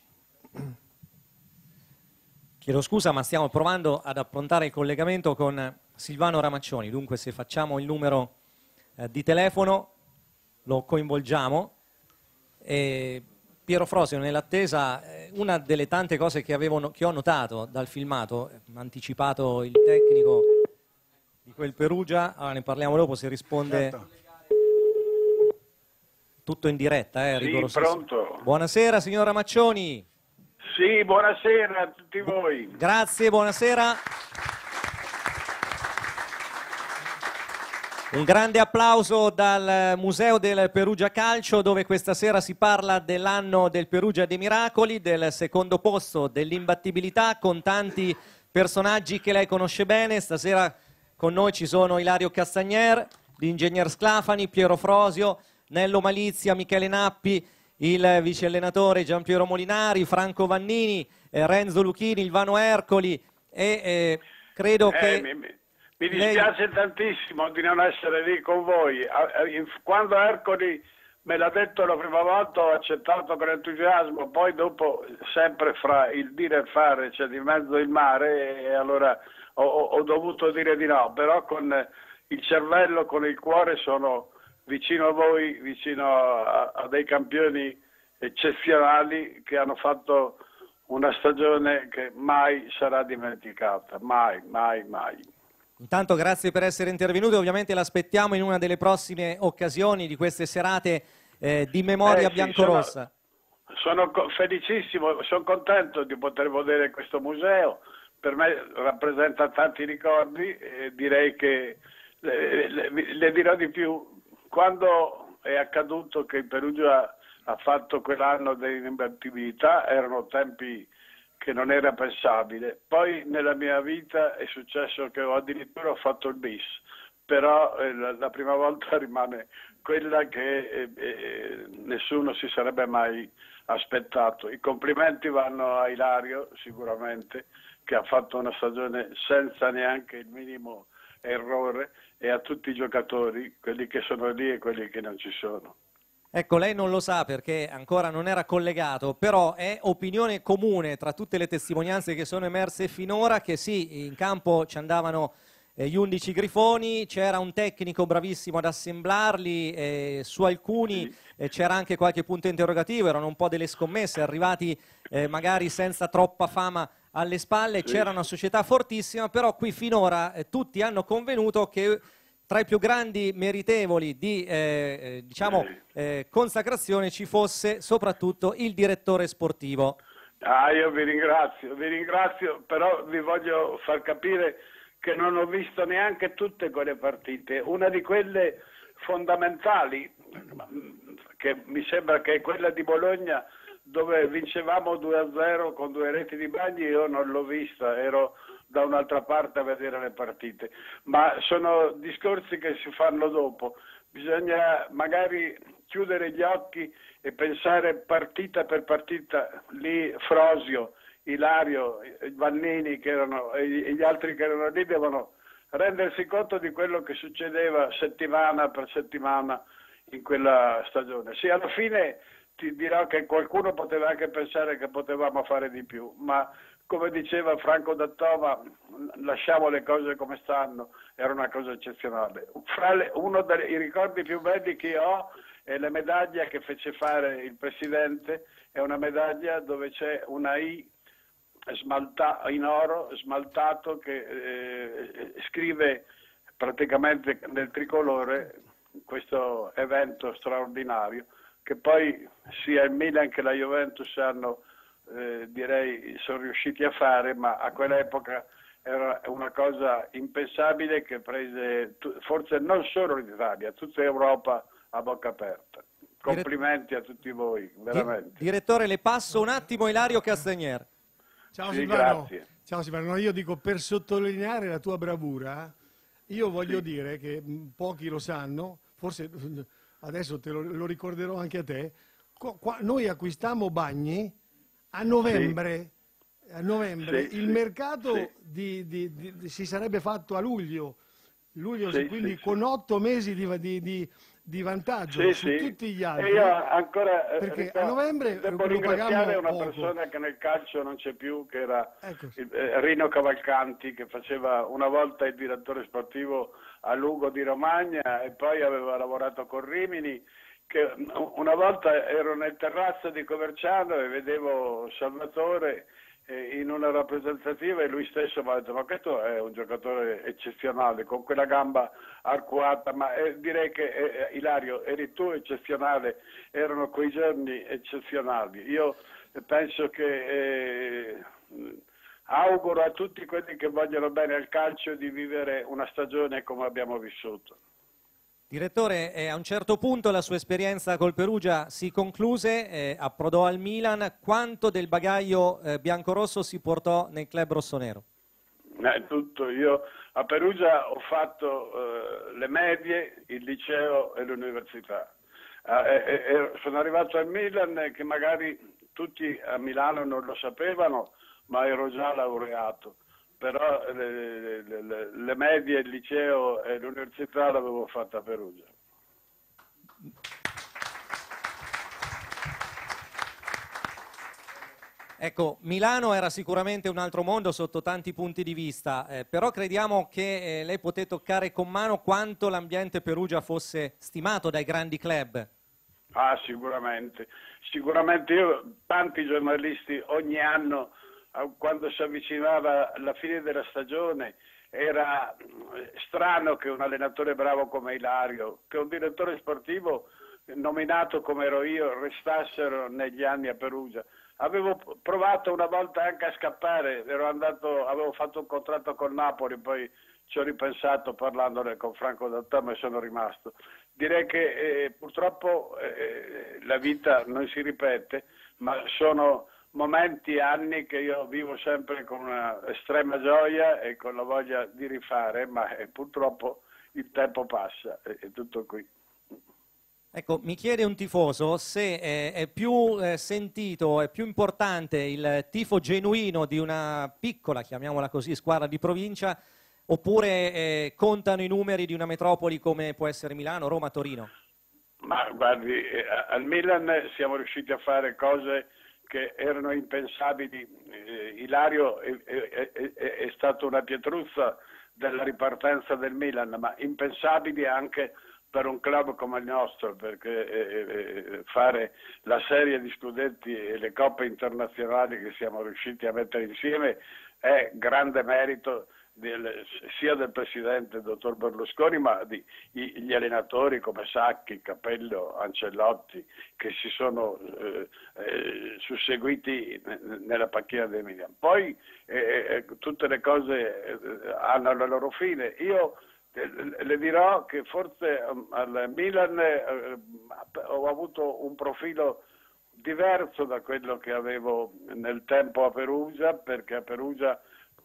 Chiedo scusa, ma stiamo provando ad approntare il collegamento con Silvano Ramaccioni. Dunque, se facciamo il numero di telefono lo coinvolgiamo. Piero Frosio, nell'attesa, una delle tante cose che ho notato dal filmato, anticipato il tecnico di quel Perugia, allora ne parliamo dopo, se risponde. Certo. Tutto in diretta, Sì, pronto. Buonasera, signor Ramaccioni. Sì, buonasera a tutti voi. Grazie, buonasera. Un grande applauso dal Museo del Perugia Calcio, dove questa sera si parla dell'anno del Perugia dei Miracoli, del secondo posto, dell'imbattibilità, con tanti personaggi che lei conosce bene. Stasera con noi ci sono Ilario Castagnier, l'ingegner Sclafani, Piero Frosio, Nello Malizia, Michele Nappi il vice allenatore Giampiero Molinari, Franco Vannini, Renzo Luchini, Ilvano Ercoli e credo che... Mi dispiace tantissimo di non essere lì con voi. Quando Ercoli me l'ha detto la prima volta ho accettato con entusiasmo, poi dopo sempre fra il dire e il fare c'è di mezzo il mare e allora ho dovuto dire di no, però con il cervello, con il cuore sono vicino a voi, vicino a dei campioni eccezionali che hanno fatto una stagione che mai sarà dimenticata, mai, mai, mai. Intanto grazie per essere intervenuto, ovviamente l'aspettiamo in una delle prossime occasioni di queste serate di memoria biancorossa. Sono felicissimo, sono contento di poter vedere questo museo, per me rappresenta tanti ricordi e direi che le dirò di più. Quando è accaduto che il Perugia ha fatto quell'anno dell'invertibilità erano tempi che non era pensabile. Poi nella mia vita è successo che addirittura ho fatto il bis, però la prima volta rimane quella che nessuno si sarebbe mai aspettato. I complimenti vanno a Ilario sicuramente, che ha fatto una stagione senza neanche il minimo errore, e a tutti i giocatori, quelli che sono lì e quelli che non ci sono. Ecco, lei non lo sa perché ancora non era collegato, però è opinione comune tra tutte le testimonianze che sono emerse finora che sì, in campo ci andavano gli 11 grifoni, c'era un tecnico bravissimo ad assemblarli, su alcuni c'era anche qualche punto interrogativo, erano un po' delle scommesse, arrivati magari senza troppa fama alle spalle, c'era una società fortissima, però qui finora tutti hanno convenuto che tra i più grandi meritevoli di consacrazione ci fosse soprattutto il direttore sportivo. Io vi ringrazio, però vi voglio far capire che non ho visto neanche tutte quelle partite. Una di quelle fondamentali, che mi sembra che è quella di Bologna, dove vincevamo 2-0 con 2 reti di Bagni, io non l'ho vista, ero da un'altra parte a vedere le partite, ma sono discorsi che si fanno dopo. Bisogna magari chiudere gli occhi e pensare partita per partita. Lì Frosio, Ilario, Vannini e gli altri che erano lì devono rendersi conto di quello che succedeva settimana per settimana in quella stagione. Sì, alla fine ti dirò che qualcuno poteva anche pensare che potevamo fare di più, ma come diceva Franco D'Attova, lasciamo le cose come stanno, era una cosa eccezionale. Uno dei ricordi più belli che io ho è la medaglia che fece fare il Presidente, è una medaglia dove c'è una I in oro smaltato che scrive praticamente nel tricolore questo evento straordinario, che poi sia il Milan che la Juventus sono riusciti a fare, ma a quell'epoca era una cosa impensabile che prese forse non solo l'Italia, tutta Europa a bocca aperta. Complimenti a tutti voi, veramente. Direttore, le passo un attimo Ilario Castagnier. Ciao Sì, Silvano. grazie. Ciao Silvano, no, io dico, per sottolineare la tua bravura, io voglio dire che pochi lo sanno, forse adesso te lo ricorderò anche a te, noi acquistammo Bagni a novembre, il mercato si sarebbe fatto a luglio, quindi con 8 mesi di vantaggio su tutti gli altri. E io ancora perché a novembre devo ringraziare una persona che nel calcio non c'è più, che era Rino Cavalcanti, che faceva una volta il direttore sportivo a Lugo di Romagna e poi aveva lavorato con Rimini, che una volta ero nel terrazzo di Coverciano e vedevo Salvatore in una rappresentativa e lui stesso mi ha detto: ma questo è un giocatore eccezionale, con quella gamba arcuata, ma direi che Ilario, eri tu eccezionale, erano quei giorni eccezionali. Io penso che auguro a tutti quelli che vogliono bene al calcio di vivere una stagione come abbiamo vissuto. Direttore, a un certo punto la sua esperienza col Perugia si concluse, approdò al Milan. Quanto del bagaglio biancorosso si portò nel club rossonero? Tutto. Io a Perugia ho fatto le medie, il liceo e l'università. Sono arrivato al Milan, che magari tutti a Milano non lo sapevano, ma ero già laureato. Però le medie, il liceo e l'università l'avevo fatta a Perugia. Ecco, Milano era sicuramente un altro mondo sotto tanti punti di vista, però crediamo che lei poté toccare con mano quanto l'ambiente Perugia fosse stimato dai grandi club. Ah, sicuramente. Sicuramente tanti giornalisti ogni anno, quando si avvicinava la fine della stagione, era strano che un allenatore bravo come Ilario, che un direttore sportivo nominato come ero io, restassero negli anni a Perugia. Avevo provato una volta anche a scappare, avevo fatto un contratto con Napoli, poi ci ho ripensato parlandone con Franco D'Antama e sono rimasto. Direi che purtroppo la vita non si ripete, ma sono momenti, anni che io vivo sempre con una estrema gioia e con la voglia di rifare, ma purtroppo il tempo passa, è tutto qui. Ecco, mi chiede un tifoso se è più sentito, è più importante il tifo genuino di una piccola, chiamiamola così, squadra di provincia, oppure contano i numeri di una metropoli come può essere Milano, Roma, Torino? Ma guardi, al Milan siamo riusciti a fare cose che erano impensabili. Ilario è stato una pietruzza della ripartenza del Milan, ma impensabili anche per un club come il nostro, perché fare la serie di scudetti e le coppe internazionali che siamo riusciti a mettere insieme è grande merito sia del presidente dottor Berlusconi, ma gli allenatori come Sacchi, Capello, Ancelotti, che si sono susseguiti nella panchina del Milan. Poi tutte le cose hanno la loro fine. Io le dirò che forse al Milan ho avuto un profilo diverso da quello che avevo nel tempo a Perugia, perché a Perugia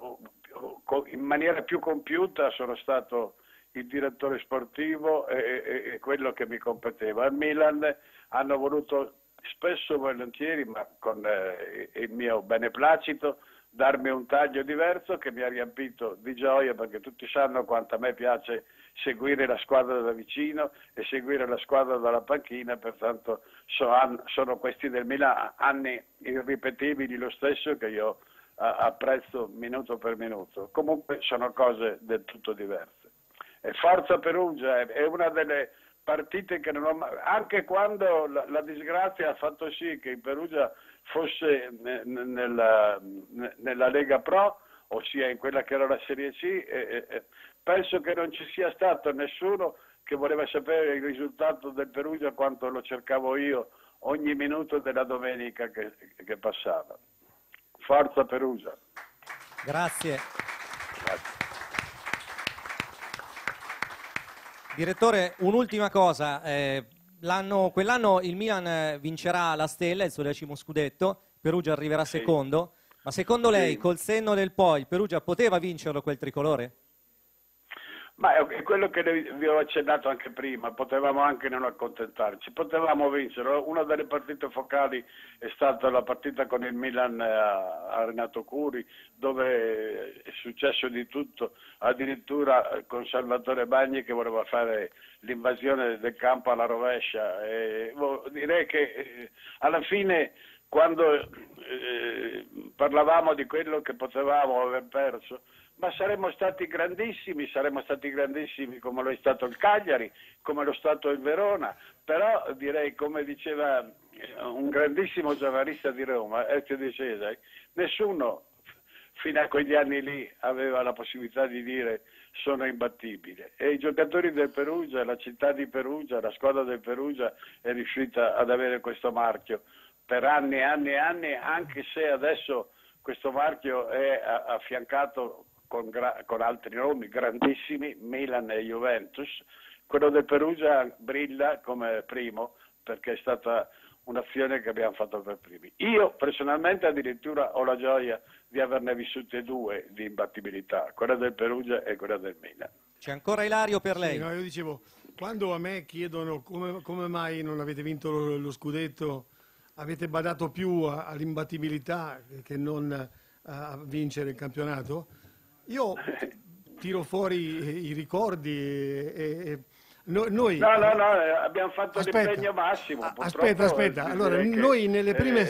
in maniera più compiuta sono stato il direttore sportivo e quello che mi competeva. Al Milan hanno voluto spesso volentieri, ma con il mio beneplacito, darmi un taglio diverso che mi ha riempito di gioia, perché tutti sanno quanto a me piace seguire la squadra da vicino e seguire la squadra dalla panchina, pertanto sono questi del Milan anni irripetibili, lo stesso che io apprezzo minuto per minuto. Comunque sono cose del tutto diverse. E Forza Perugia è una delle partite che non ho mai, anche quando la disgrazia ha fatto sì che il Perugia fosse nella Lega Pro, ossia in quella che era la Serie C, penso che non ci sia stato nessuno che voleva sapere il risultato del Perugia quanto lo cercavo io ogni minuto della domenica che passava. Forza Perugia. Grazie. Grazie. Direttore, un'ultima cosa. Quell'anno il Milan vincerà la Stella, il suo 10° scudetto, Perugia arriverà secondo, ma secondo lei, col senno del poi, il Perugia poteva vincerlo quel tricolore? Ma è quello che vi ho accennato anche prima, potevamo anche non accontentarci, potevamo vincere. Una delle partite focali è stata la partita con il Milan a Renato Curi, dove è successo di tutto, addirittura con Salvatore Bagni che voleva fare l'invasione del campo alla rovescia. Direi che alla fine, quando parlavamo di quello che potevamo aver perso, ma saremmo stati grandissimi come lo è stato il Cagliari, come lo è stato il Verona, però direi, come diceva un grandissimo giornalista di Roma, Ezio De Cesare, nessuno fino a quegli anni lì aveva la possibilità di dire sono imbattibile, e i giocatori del Perugia, la città di Perugia, la squadra del Perugia è riuscita ad avere questo marchio per anni e anni e anni, anche se adesso questo marchio è affiancato con altri nomi grandissimi, Milan e Juventus. Quello del Perugia brilla come primo perché è stata un'azione che abbiamo fatto per primi. Io personalmente addirittura ho la gioia di averne vissute due di imbattibilità, quella del Perugia e quella del Milan. C'è ancora Ilario per lei. Sì, no, io dicevo, Quando a me chiedono come mai non avete vinto lo scudetto, avete badato più all'imbattibilità che non a vincere il campionato, io tiro fuori i ricordi noi... No, abbiamo fatto l'impegno massimo. Aspetta, allora noi nelle prime...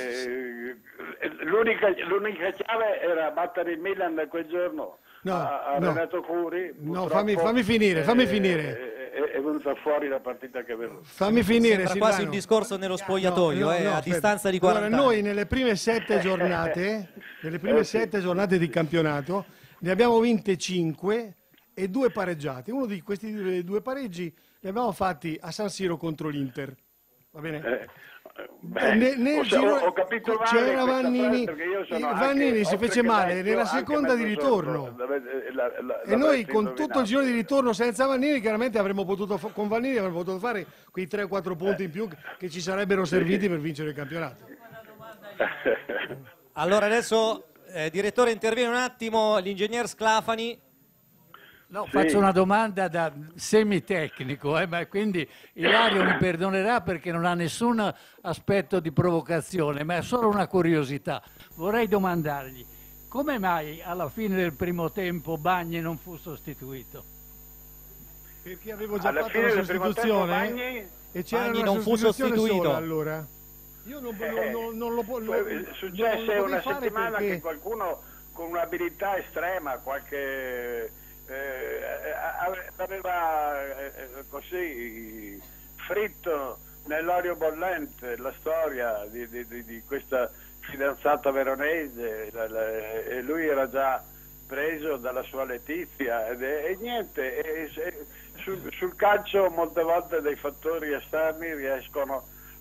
L'unica chiave era battere il Milan quel giorno a Renato Curi. No, fammi finire. È venuta fuori la partita che è venuta. Fammi finire, Sembra quasi un discorso nello spogliatoio, a distanza di 40 anni. Noi nelle prime 7 giornate, sette giornate di campionato, ne abbiamo vinte 5 e 2 pareggiati. Uno di questi 2 pareggi li abbiamo fatti a San Siro contro l'Inter. Va bene? Ho capito male, c'era Vannini, Vannini si fece male nella seconda di ritorno e noi con tutto il girone di ritorno senza Vannini chiaramente con Vannini avremmo potuto fare quei 3-4 punti in più che ci sarebbero serviti per vincere il campionato. Allora adesso direttore interviene un attimo l'ingegner Sclafani. No, faccio una domanda da semitecnico, ma quindi Ilario mi perdonerà perché non ha nessun aspetto di provocazione, ma è solo una curiosità. Vorrei domandargli, come mai alla fine del primo tempo Bagni non fu sostituito? Perché avevo già fatto la sostituzione e c'era Bagni una non fu sostituito. Sola, allora. Io non lo potevo successe una settimana perché... che qualcuno con un'abilità estrema, aveva così fritto nell'olio bollente la storia di questa fidanzata veronese e lui era già preso dalla sua Letizia e niente, sul calcio molte volte dei fattori esterni riescono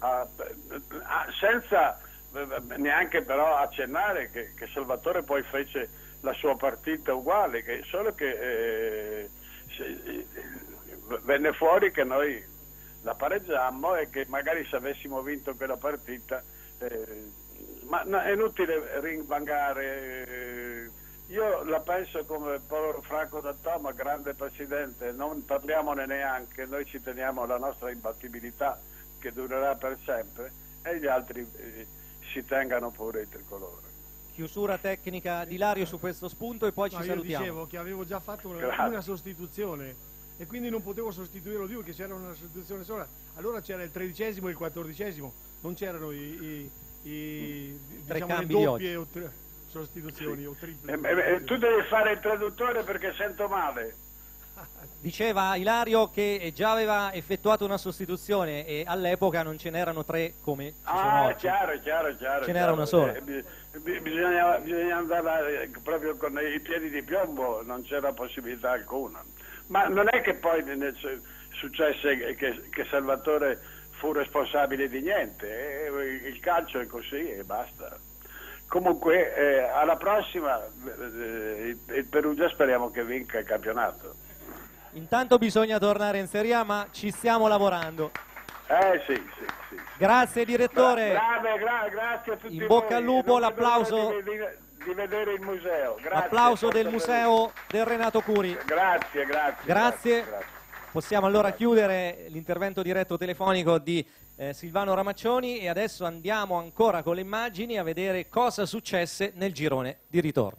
senza neanche però accennare che Salvatore poi fece la sua partita uguale, solo che venne fuori che noi la pareggiammo e che magari se avessimo vinto quella partita ma no, è inutile rinvangare, io la penso come povero Franco D'Antoma, grande presidente, non parliamone neanche, noi ci teniamo la nostra imbattibilità che durerà per sempre e gli altri si tengano pure il tricolore. Chiusura tecnica di Ilario su questo spunto e poi ci salutiamo. Io dicevo che avevo già fatto una sostituzione e quindi non potevo sostituirlo più perché c'era una sostituzione sola. Allora c'era il 13° e il 14°, non c'erano diciamo, le doppie o sostituzioni o triple. Tu devi fare il traduttore perché sento male. Diceva Ilario che già aveva effettuato una sostituzione e all'epoca non ce n'erano 3 come ci sono oggi. Chiaro. Ce n'era una sola. Bisogna andare proprio con i piedi di piombo, non c'era possibilità alcuna. Ma non è che poi successe che Salvatore fu responsabile di niente, il calcio è così e basta. Comunque alla prossima il Perugia speriamo che vinca il campionato. Intanto bisogna tornare in Serie A, ma ci stiamo lavorando. Sì. Grazie direttore. Grazie a tutti. In bocca al lupo, l'applauso di vedere il museo. Grazie, l'applauso del museo del Renato Curi. Grazie. Possiamo allora chiudere l'intervento diretto telefonico di Silvano Ramaccioni e adesso andiamo ancora con le immagini a vedere cosa successe nel girone di ritorno.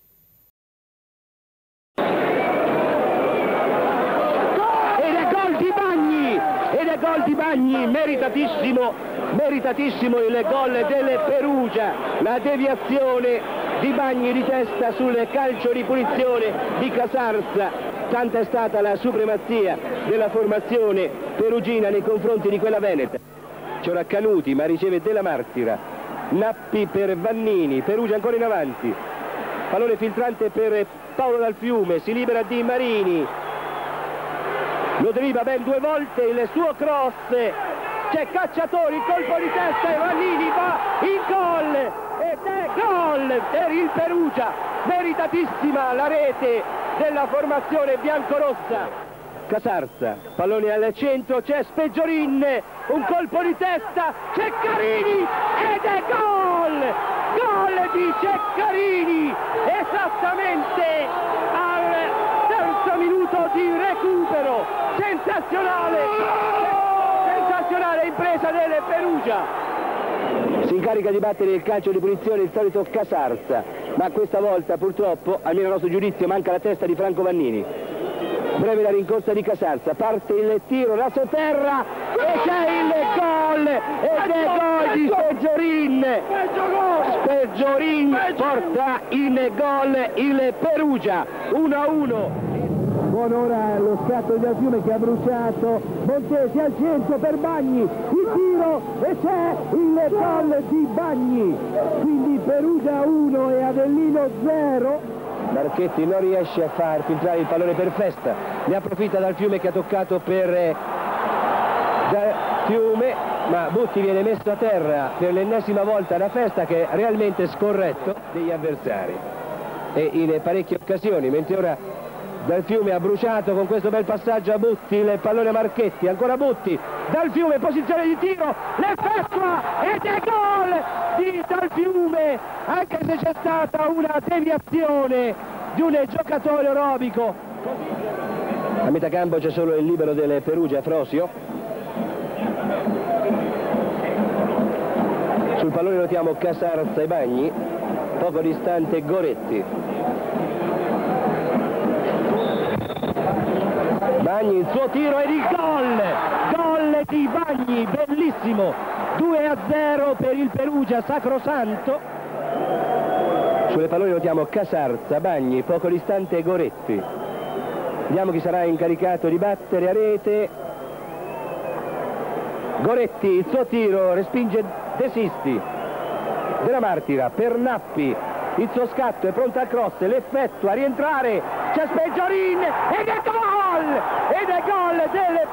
Gol di Bagni, meritatissimo il gol del Perugia, la deviazione di Bagni di testa sul calcio di punizione di Casarza, tanta è stata la supremazia della formazione perugina nei confronti di quella veneta. C'è ora Canuti ma riceve Della Martira, Nappi per Vannini, Perugia ancora in avanti, pallone filtrante per Paolo Dal Fiume, si libera Di Marini, lo deriva ben 2 volte, il suo cross, c'è Cacciatori, colpo di testa e Vannini va in gol ed è gol per il Perugia, meritatissima la rete della formazione biancorossa. Casarza, pallone al centro, c'è Speggiorin, un colpo di testa, Ceccarini ed è gol di Ceccarini esattamente al terzo minuto di recupero, senza sensazionale impresa del Perugia. Si incarica di battere il calcio di punizione il solito Casarza, ma questa volta purtroppo, almeno a nostro giudizio, manca la testa di Franco Vannini. Breve la rincorsa di Casarza, parte il tiro, la sotterra e c'è il gol, ed è gol di Speggiorin. Speggiorin porta in gol il Perugia, 1-1. Buon'ora lo scatto del Fiume che ha bruciato, Montesi al centro per Bagni, il tiro e c'è il gol di Bagni, quindi Perugia 1 e Avellino 0. Marchetti non riesce a far filtrare il pallone per Festa, ne approfitta dal Fiume che ha toccato per Fiume, ma Butti viene messo a terra per l'ennesima volta da Festa, che è realmente scorretto degli avversari e in parecchie occasioni, mentre ora Dal Fiume ha bruciato con questo bel passaggio a Butti, il pallone Marchetti, ancora Butti, Dal Fiume, posizione di tiro, l'effettua ed è gol di Dal Fiume, anche se c'è stata una deviazione di un giocatore orobico. A metà campo c'è solo il libero del Perugia, Frosio. Sul pallone notiamo Casarza e Bagni, poco distante Goretti. Bagni, il suo tiro ed il gol di Bagni, bellissimo, 2-0 per il Perugia sacrosanto. Sulle pallone notiamo Casarza, Bagni, poco distante Goretti. Vediamo chi sarà incaricato di battere a rete. Goretti, il suo tiro, respinge De Sisti. Della Martira per Nappi, il suo scatto è pronto al cross, l'effettua, a rientrare, c'è Speggiorin ed è gol del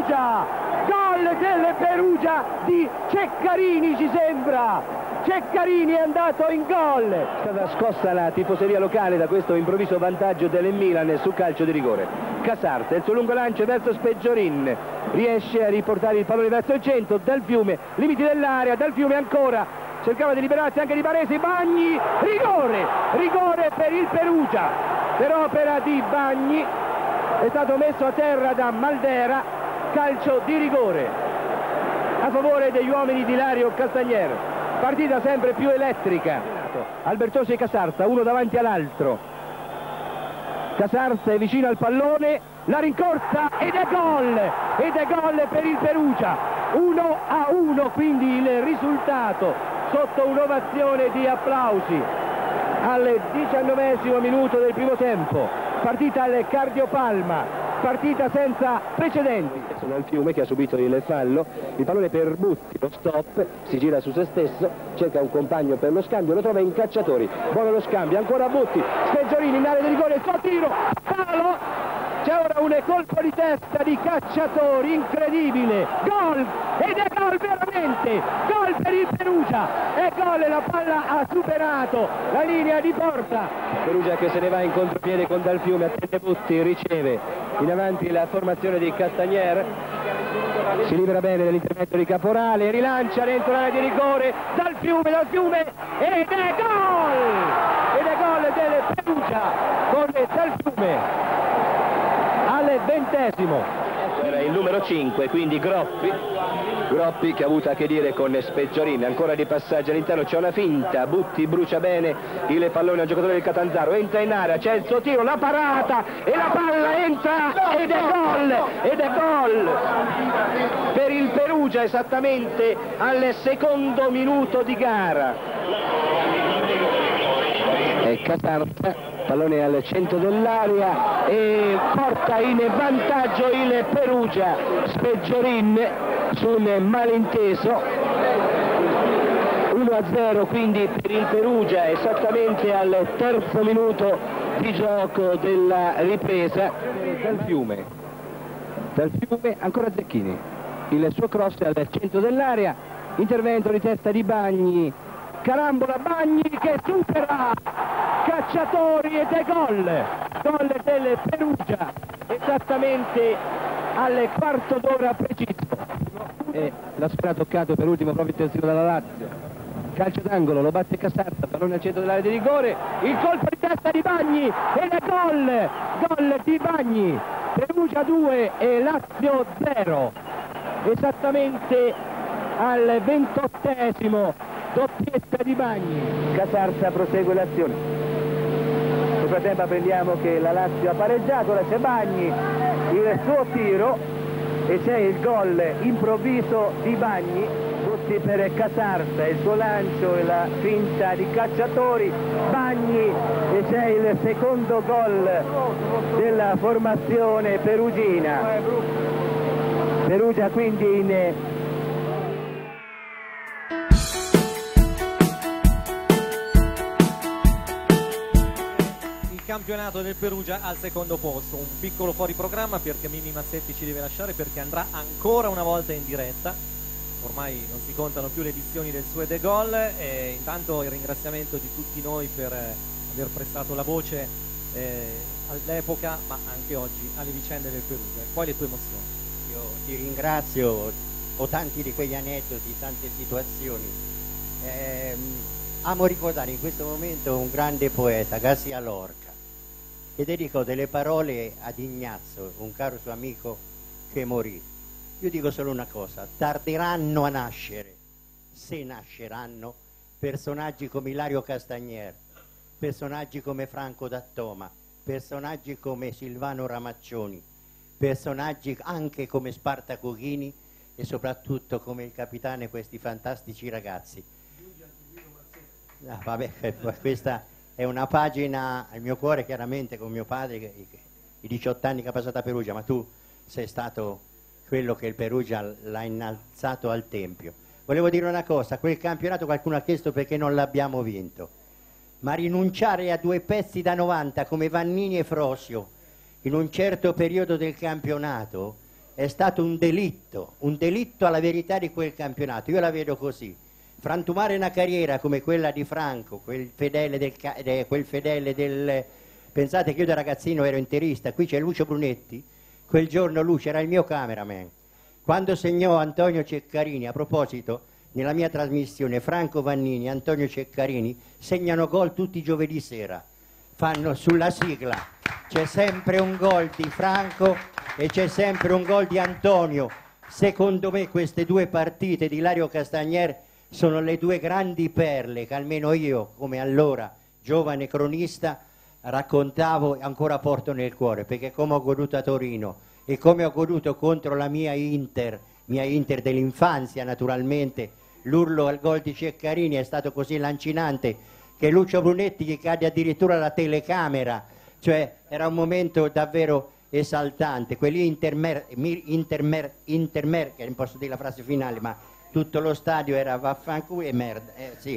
Perugia di Ceccarini, ci sembra. Ceccarini è andato in gol. È stata scossa la tifoseria locale da questo improvviso vantaggio del Milan su calcio di rigore. Casarza, il suo lungo lancio verso Speggiorin, riesce a riportare il pallone verso il centro. Dal Fiume, limiti dell'area, Dal Fiume ancora, cercava di liberarsi anche di Baresi. Bagni, rigore per il Perugia, per opera di Bagni, è stato messo a terra da Maldera, calcio di rigore a favore degli uomini di Lario Castagnier. Partita sempre più elettrica. Albertosi e Casarza, uno davanti all'altro. Casarza è vicino al pallone, la rincorsa ed è gol per il Perugia, 1-1 quindi il risultato, sotto un'ovazione di applausi al 19° minuto del primo tempo. Partita al Cardiopalma, partita senza precedenti. Sono il Fiume che ha subito il fallo, il pallone per Butti, lo stop, si gira su se stesso, cerca un compagno per lo scambio, lo trova in Cacciatori, buono lo scambio, ancora Butti, Speggiorini in area di rigore, il suo tiro, palo, c'è ora un colpo di testa di Cacciatori, incredibile, gol, ed è gol veramente, gol per il Perugia, è gol, la palla ha superato la linea di porta. Perugia che se ne va in contropiede con Dal Fiume, attende Butti, riceve, in avanti la formazione di Castagnier, si libera bene dell'intervento di Caporale, rilancia dentro l'area di rigore, Dal Fiume, ed è gol del Perugia con Dal Fiume al 20°. Era il numero 5, quindi Groppi che ha avuto a che dire con Speggiorin, ancora di passaggio all'interno, c'è una finta, Butti brucia bene il pallone al giocatore del Catanzaro, entra in area, c'è il suo tiro, la parata e la palla entra ed è gol per il Perugia esattamente al 2° minuto di gara. E Casarza, pallone al centro dell'area e porta in vantaggio il Perugia. Speggiorin su un malinteso, 1-0 quindi per il Perugia esattamente al 3° minuto di gioco della ripresa. Dal Fiume ancora Zecchini, il suo cross al centro dell'area, intervento di testa di Bagni, carambola, Bagni che supera Cacciatori ed è gol del Perugia esattamente al 1/4 d'ora preciso. E la sfera ha toccato per ultimo proprio il terzino dalla Lazio, calcio d'angolo, lo batte Casarza, pallone al centro dell'area di rigore, il colpo di testa di Bagni ed è gol di Bagni Perugia 2 e Lazio 0, esattamente al 28esimo, doppietta di Bagni. Casarsa prosegue l'azione. Nel frattempo apprendiamo che la Lazio ha pareggiato, ora c'è Bagni, il suo tiro e c'è il gol improvviso di Bagni, tutti per Casarsa, il suo lancio e la finta di Cacciatori, Bagni, e c'è il secondo gol della formazione perugina. Perugia quindi in campionato del Perugia al secondo posto. Un piccolo fuori programma perché Mimmi Mazzetti ci deve lasciare, perché andrà ancora una volta in diretta. Ormai non si contano più le edizioni del Suede De Gol, e intanto il ringraziamento di tutti noi per aver prestato la voce all'epoca, ma anche oggi, alle vicende del Perugia. Poi le tue emozioni. Io ti ringrazio, ho tanti di quegli aneddoti, tante situazioni. Amo ricordare in questo momento un grande poeta, García Lorca, e dedico delle parole ad Ignazio, un caro suo amico che morì. Io dico solo una cosa: tarderanno a nascere, se nasceranno, personaggi come Ilario Castagnier, personaggi come Franco D'Attoma, personaggi come Silvano Ramaccioni, personaggi anche come Spartaco Ghini e soprattutto come il capitano e questi fantastici ragazzi. Vabbè, questa è una pagina al mio cuore, chiaramente, con mio padre, i 18 anni che ha passato a Perugia, ma tu sei stato quello che il Perugia l'ha innalzato al tempio. Volevo dire una cosa: quel campionato qualcuno ha chiesto perché non l'abbiamo vinto, ma rinunciare a due pezzi da 90 come Vannini e Frosio in un certo periodo del campionato è stato un delitto alla verità di quel campionato. Io la vedo così: frantumare una carriera come quella di Franco, quel fedele del... Pensate che io da ragazzino ero interista, qui c'è Lucio Brunetti, quel giorno Lucio era il mio cameraman. Quando segnò Antonio Ceccarini, a proposito, nella mia trasmissione, Franco Vannini e Antonio Ceccarini segnano gol tutti i giovedì sera, fanno sulla sigla, c'è sempre un gol di Franco e c'è sempre un gol di Antonio. Secondo me queste due partite di Ilario Castagnier sono le due grandi perle che almeno io, come allora giovane cronista, raccontavo e ancora porto nel cuore, perché come ho goduto a Torino e come ho goduto contro la mia Inter dell'infanzia naturalmente, l'urlo al gol di Ceccarini è stato così lancinante che Lucio Brunetti gli cade addirittura la telecamera, cioè era un momento davvero esaltante, quelli intermer, che non posso dire la frase finale, ma tutto lo stadio era vaffanculo e merda, sì.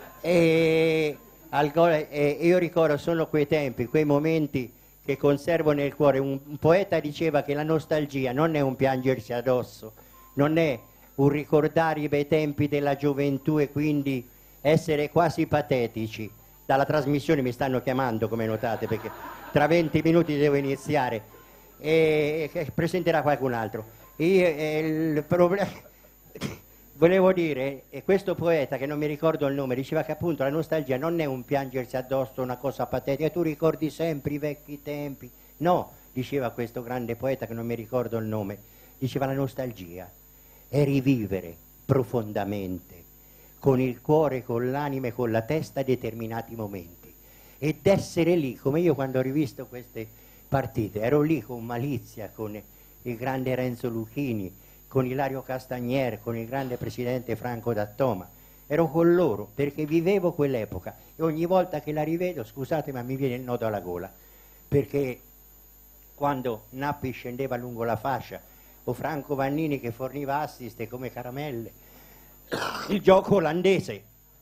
E io ricordo, sono quei tempi, quei momenti che conservo nel cuore. Un poeta diceva che la nostalgia non è un piangersi addosso, non è un ricordare i bei tempi della gioventù e quindi essere quasi patetici. Dalla trasmissione mi stanno chiamando, come notate, perché tra 20 minuti devo iniziare e presenterà qualcun altro. Il problema... Volevo dire, e questo poeta, che non mi ricordo il nome, diceva che appunto la nostalgia non è un piangersi addosso, una cosa patetica, tu ricordi sempre i vecchi tempi. No, diceva questo grande poeta, che non mi ricordo il nome, diceva: la nostalgia è rivivere profondamente, con il cuore, con l'anima e con la testa, determinati momenti. Ed essere lì, come io quando ho rivisto queste partite, ero lì con Malizia, con il grande Renzo Lucchini, con Ilario Castagnier, con il grande presidente Franco D'Attoma, ero con loro perché vivevo quell'epoca e ogni volta che la rivedo, scusate ma mi viene il nodo alla gola, perché quando Nappi scendeva lungo la fascia o Franco Vannini che forniva assist come caramelle, il gioco olandese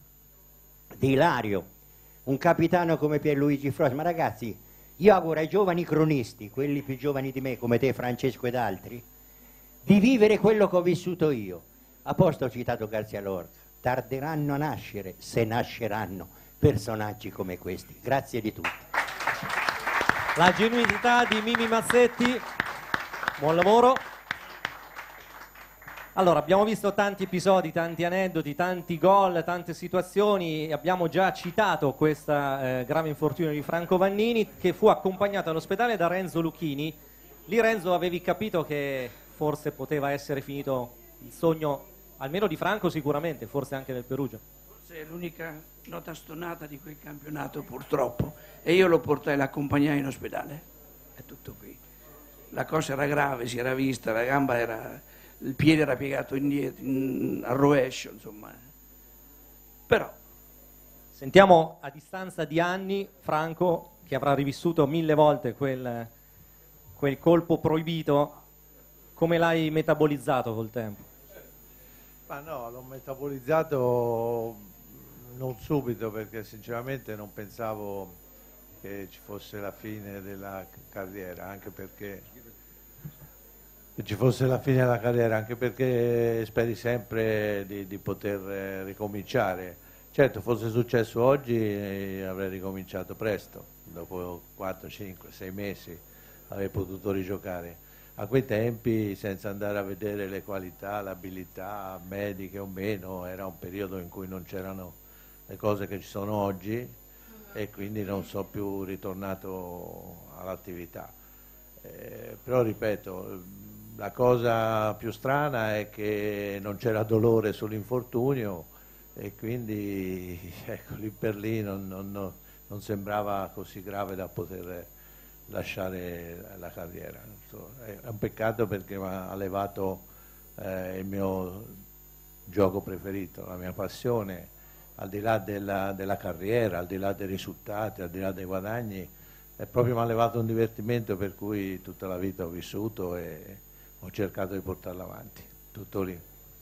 di Ilario, un capitano come Pierluigi Frosio, ma ragazzi, io auguro ai giovani cronisti, quelli più giovani di me come te Francesco ed altri, di vivere quello che ho vissuto io. A posto ho citato García Lorca: tarderanno a nascere, se nasceranno, personaggi come questi. Grazie di tutto. La genuinità di Mimmi Mazzetti, buon lavoro. Allora, abbiamo visto tanti episodi, tanti aneddoti, tanti gol, tante situazioni. Abbiamo già citato questa grave infortunio di Franco Vannini, che fu accompagnato all'ospedale da Renzo Lucchini, Lì Renzo avevi capito che forse poteva essere finito il sogno, almeno di Franco sicuramente, forse anche del Perugia. Forse è l'unica nota stonata di quel campionato purtroppo, e io lo portai, l'accompagnai in ospedale. È tutto qui. La cosa era grave, si era vista, la gamba era, il piede era piegato indietro, al rovescio, insomma. Però sentiamo a distanza di anni Franco, che avrà rivissuto 1000 volte quel colpo proibito, come l'hai metabolizzato col tempo? Ma no, l'ho metabolizzato non subito, perché sinceramente non pensavo che ci fosse la fine della carriera, anche perché speri sempre di poter ricominciare. Certo, fosse successo oggi avrei ricominciato presto, dopo 4, 5, 6 mesi avrei potuto rigiocare. A quei tempi, senza andare a vedere le qualità, l'abilità mediche o meno, era un periodo in cui non c'erano le cose che ci sono oggi, e quindi non sono più ritornato all'attività. Però ripeto, la cosa più strana è che non c'era dolore sull'infortunio, e quindi ecco, lì per lì non sembrava così grave da poter lasciare la carriera. È un peccato, perché mi ha levato il mio gioco preferito, la mia passione, al di là della carriera, al di là dei risultati, al di là dei guadagni, e proprio mi ha levato un divertimento per cui tutta la vita ho vissuto e ho cercato di portarlo avanti. Tutto lì.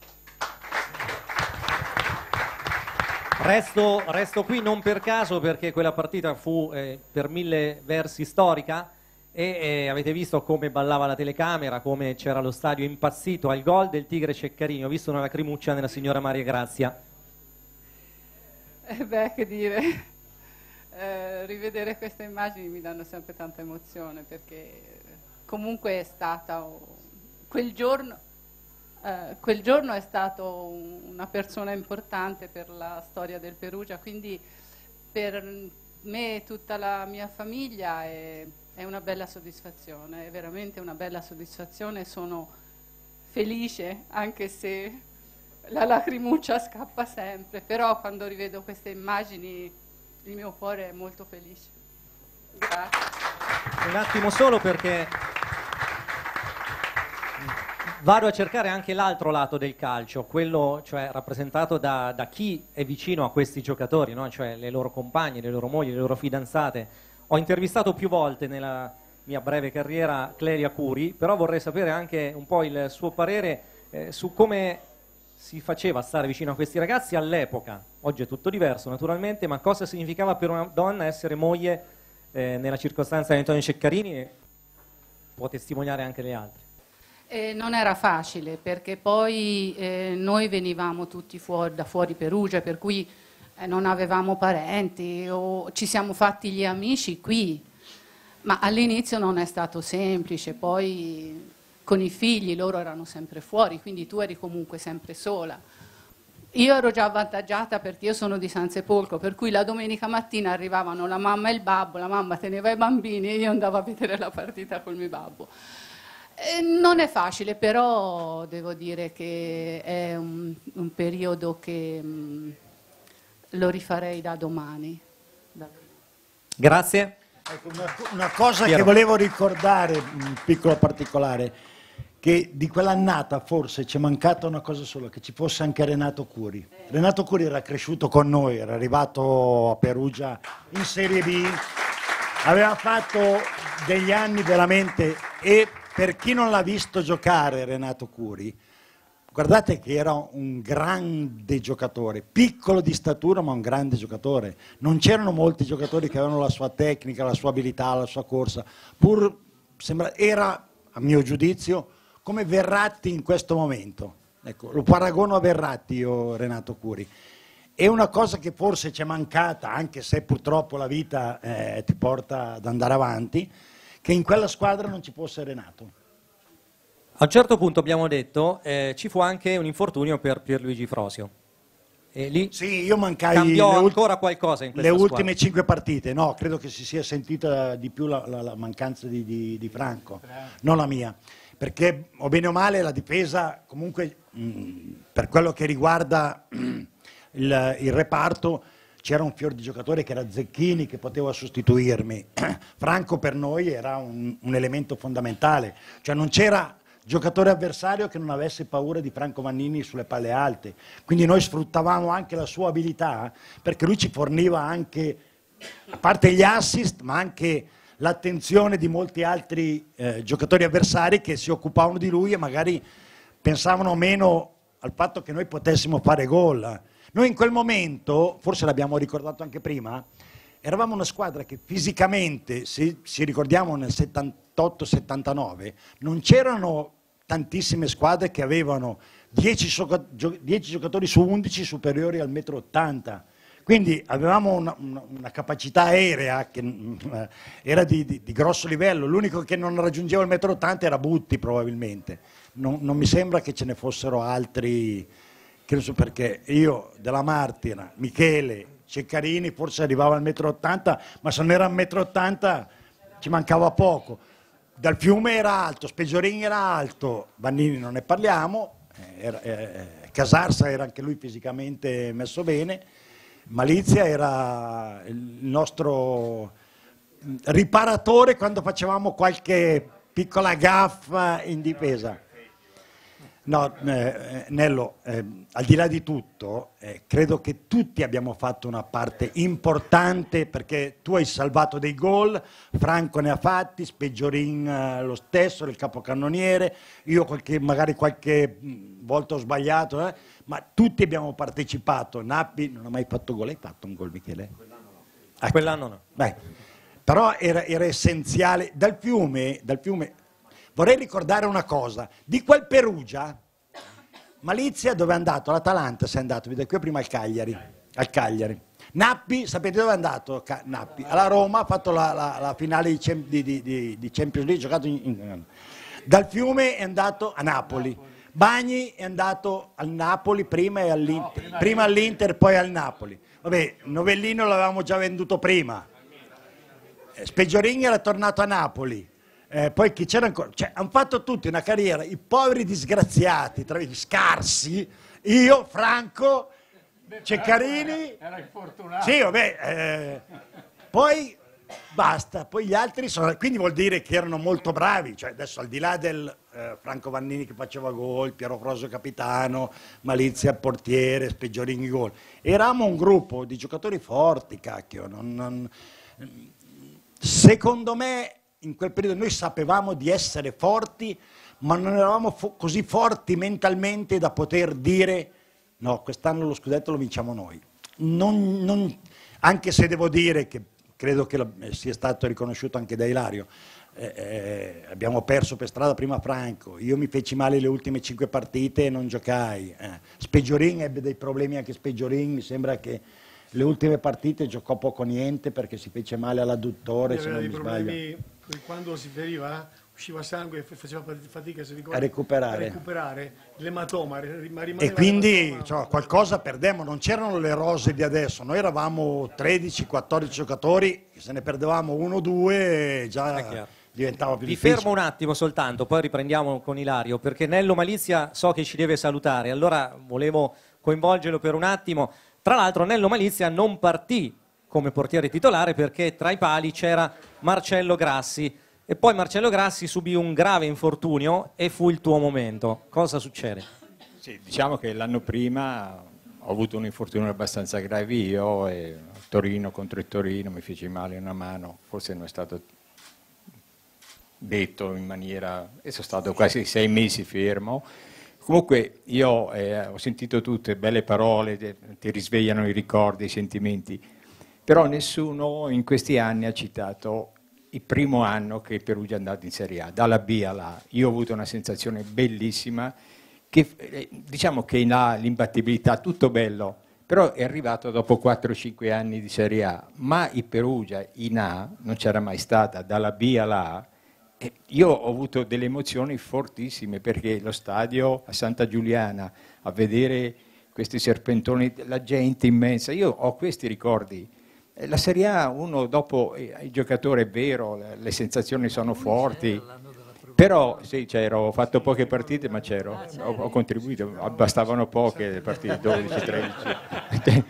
Resto qui non per caso, perché quella partita fu per 1000 versi storica, e avete visto come ballava la telecamera, come c'era lo stadio impazzito al gol del Tigre Ceccarini. Ho visto una lacrimuccia nella signora Maria Grazia. Beh, che dire, rivedere queste immagini mi danno sempre tanta emozione, perché comunque è stata quel giorno è stato una persona importante per la storia del Perugia, quindi per me e tutta la mia famiglia è una bella soddisfazione, è veramente una bella soddisfazione. Sono felice, anche se la lacrimuccia scappa sempre, però quando rivedo queste immagini il mio cuore è molto felice. Grazie. Un attimo solo, perché vado a cercare anche l'altro lato del calcio, quello cioè rappresentato da chi è vicino a questi giocatori, no? Cioè le loro compagne, le loro mogli, le loro fidanzate. Ho intervistato più volte nella mia breve carriera Clelia Curi, però vorrei sapere anche un po' il suo parere su come si faceva a stare vicino a questi ragazzi all'epoca. Oggi è tutto diverso naturalmente, ma cosa significava per una donna essere moglie nella circostanza di Antonio Ceccarini, e può testimoniare anche le altre. Non era facile, perché poi noi venivamo tutti da fuori Perugia, per cui non avevamo parenti, o ci siamo fatti gli amici qui, ma all'inizio non è stato semplice. Poi con i figli, loro erano sempre fuori, quindi tu eri comunque sempre sola. Io ero già avvantaggiata perché io sono di San Sepolcro, per cui la domenica mattina arrivavano la mamma e il babbo, la mamma teneva i bambini e io andavo a vedere la partita col mio babbo. Non è facile, però devo dire che è un periodo che lo rifarei da domani. Grazie. Ecco, una cosa Piero, che volevo ricordare, un piccolo particolare, che di quell'annata forse ci è mancata una cosa sola, che ci fosse anche Renato Curi. Renato Curi era cresciuto con noi, era arrivato a Perugia in Serie B, aveva fatto degli anni veramente, e per chi non l'ha visto giocare Renato Curi, guardate che era un grande giocatore, piccolo di statura ma un grande giocatore. Non c'erano molti giocatori che avevano la sua tecnica, la sua abilità, la sua corsa, era, a mio giudizio, come Verratti in questo momento. Ecco, lo paragono a Verratti io, Renato Curi. È una cosa che forse ci è mancata, anche se purtroppo la vita ti porta ad andare avanti, che in quella squadra non ci fosse Renato. A un certo punto abbiamo detto ci fu anche un infortunio per Pierluigi Frosio. E lì sì, io mancai cambiò ancora qualcosa in questa le squadra. ultime 5 partite. No, credo che si sia sentita di più la mancanza di Franco, non la mia. Perché o bene o male la difesa comunque per quello che riguarda il reparto c'era un fior di giocatore che era Zecchini, che poteva sostituirmi. Franco per noi era un elemento fondamentale, cioè non c'era giocatore avversario che non avesse paura di Franco Vannini sulle palle alte, quindi noi sfruttavamo anche la sua abilità, perché lui ci forniva anche, a parte gli assist, ma anche l'attenzione di molti altri giocatori avversari che si occupavano di lui e magari pensavano meno al fatto che noi potessimo fare gol. Noi in quel momento, forse l'abbiamo ricordato anche prima, eravamo una squadra che fisicamente, se ci ricordiamo nel 78-79, non c'erano tantissime squadre che avevano 10 giocatori su 11 superiori al 1,80 m. Quindi avevamo una capacità aerea che era di grosso livello. L'unico che non raggiungeva il 1,80 m era Butti probabilmente. Non mi sembra che ce ne fossero altri, che non so perché. Io, Della Martina, Michele, Ceccarini forse arrivava al 1,80 m, ma se non era al 1,80 m ci mancava poco. Dal Fiume era alto, Speggiorin era alto, Vannini non ne parliamo, Casarsa era anche lui fisicamente messo bene, Malizia era il nostro riparatore quando facevamo qualche piccola gaffa in difesa. No, Nello, al di là di tutto, credo che tutti abbiamo fatto una parte importante, perché tu hai salvato dei gol, Franco ne ha fatti, Speggiorin lo stesso, il capocannoniere, io magari qualche volta ho sbagliato, ma tutti abbiamo partecipato. Nappi non ha mai fatto gol, hai fatto un gol, Michele? Quell'anno no. Beh, però era essenziale. Dal Fiume vorrei ricordare una cosa, di quel Perugia, Malizia dove è andato? All'Atalanta si è andato, vi do qui prima al Cagliari. Nappi, sapete dove è andato? Nappi, alla Roma, ha fatto la finale di Champions League, giocato Dal Fiume è andato a Napoli, Bagni è andato al Napoli prima all'Inter, poi al Napoli. Vabbè, Novellino l'avevamo già venduto prima, Speggiorin era tornato a Napoli. Poi chi c'era ancora? Cioè, hanno fatto tutti una carriera, i poveri disgraziati, scarsi, io, Franco, Ceccarini. Era infortunato. Sì, vabbè, poi basta, poi gli altri sono, quindi vuol dire che erano molto bravi, cioè adesso al di là del Franco Vannini che faceva gol, Piero Frosio capitano, Malizia portiere, Speggiorini gol, eravamo un gruppo di giocatori forti, cacchio, secondo me in quel periodo noi sapevamo di essere forti, ma non eravamo così forti mentalmente da poter dire no, quest'anno lo scudetto lo vinciamo noi. Anche se devo dire che credo che sia stato riconosciuto anche da Ilario, abbiamo perso per strada prima Franco, io mi feci male le ultime 5 partite e non giocai. Speggiorin ebbe dei problemi, anche Speggiorin, mi sembra che le ultime partite giocò poco niente perché si fece male all'adduttore, se non mi sbaglio. Quando si feriva, usciva sangue e faceva fatica, se ricordi, a recuperare l'ematoma. E quindi qualcosa perdemmo, non c'erano le rose di adesso, noi eravamo 13-14 giocatori, se ne perdevamo 1 o 2 già diventava più difficile. Vi fermo un attimo soltanto, poi riprendiamo con Ilario, perché Nello Malizia so che ci deve salutare, allora volevo coinvolgerlo per un attimo. Tra l'altro Nello Malizia non partì come portiere titolare perché tra i pali c'era Marcello Grassi e poi Marcello Grassi subì un grave infortunio e fu il tuo momento. Cosa succede? Sì, diciamo che l'anno prima ho avuto un infortunio abbastanza grave io e Torino contro il Torino mi feci male una mano, forse non è stato detto in maniera... e sono stato quasi 6 mesi fermo. Comunque io ho sentito tutte belle parole, ti risvegliano i ricordi, i sentimenti, però nessuno in questi anni ha citato il primo anno che Perugia è andato in Serie A, dalla B alla A. Io ho avuto una sensazione bellissima, che diciamo che l'imbattibilità, tutto bello, però è arrivato dopo 4-5 anni di Serie A, ma il Perugia in A non c'era mai stata, dalla B alla A. Io ho avuto delle emozioni fortissime perché lo stadio a Santa Giuliana, a vedere questi serpentoni, la gente immensa. Io ho questi ricordi. La Serie A, uno dopo il giocatore è vero, le sensazioni sono forti, però sì, c'ero, ho fatto poche partite, ma c'ero, ho contribuito, bastavano poche le partite, 12, 13.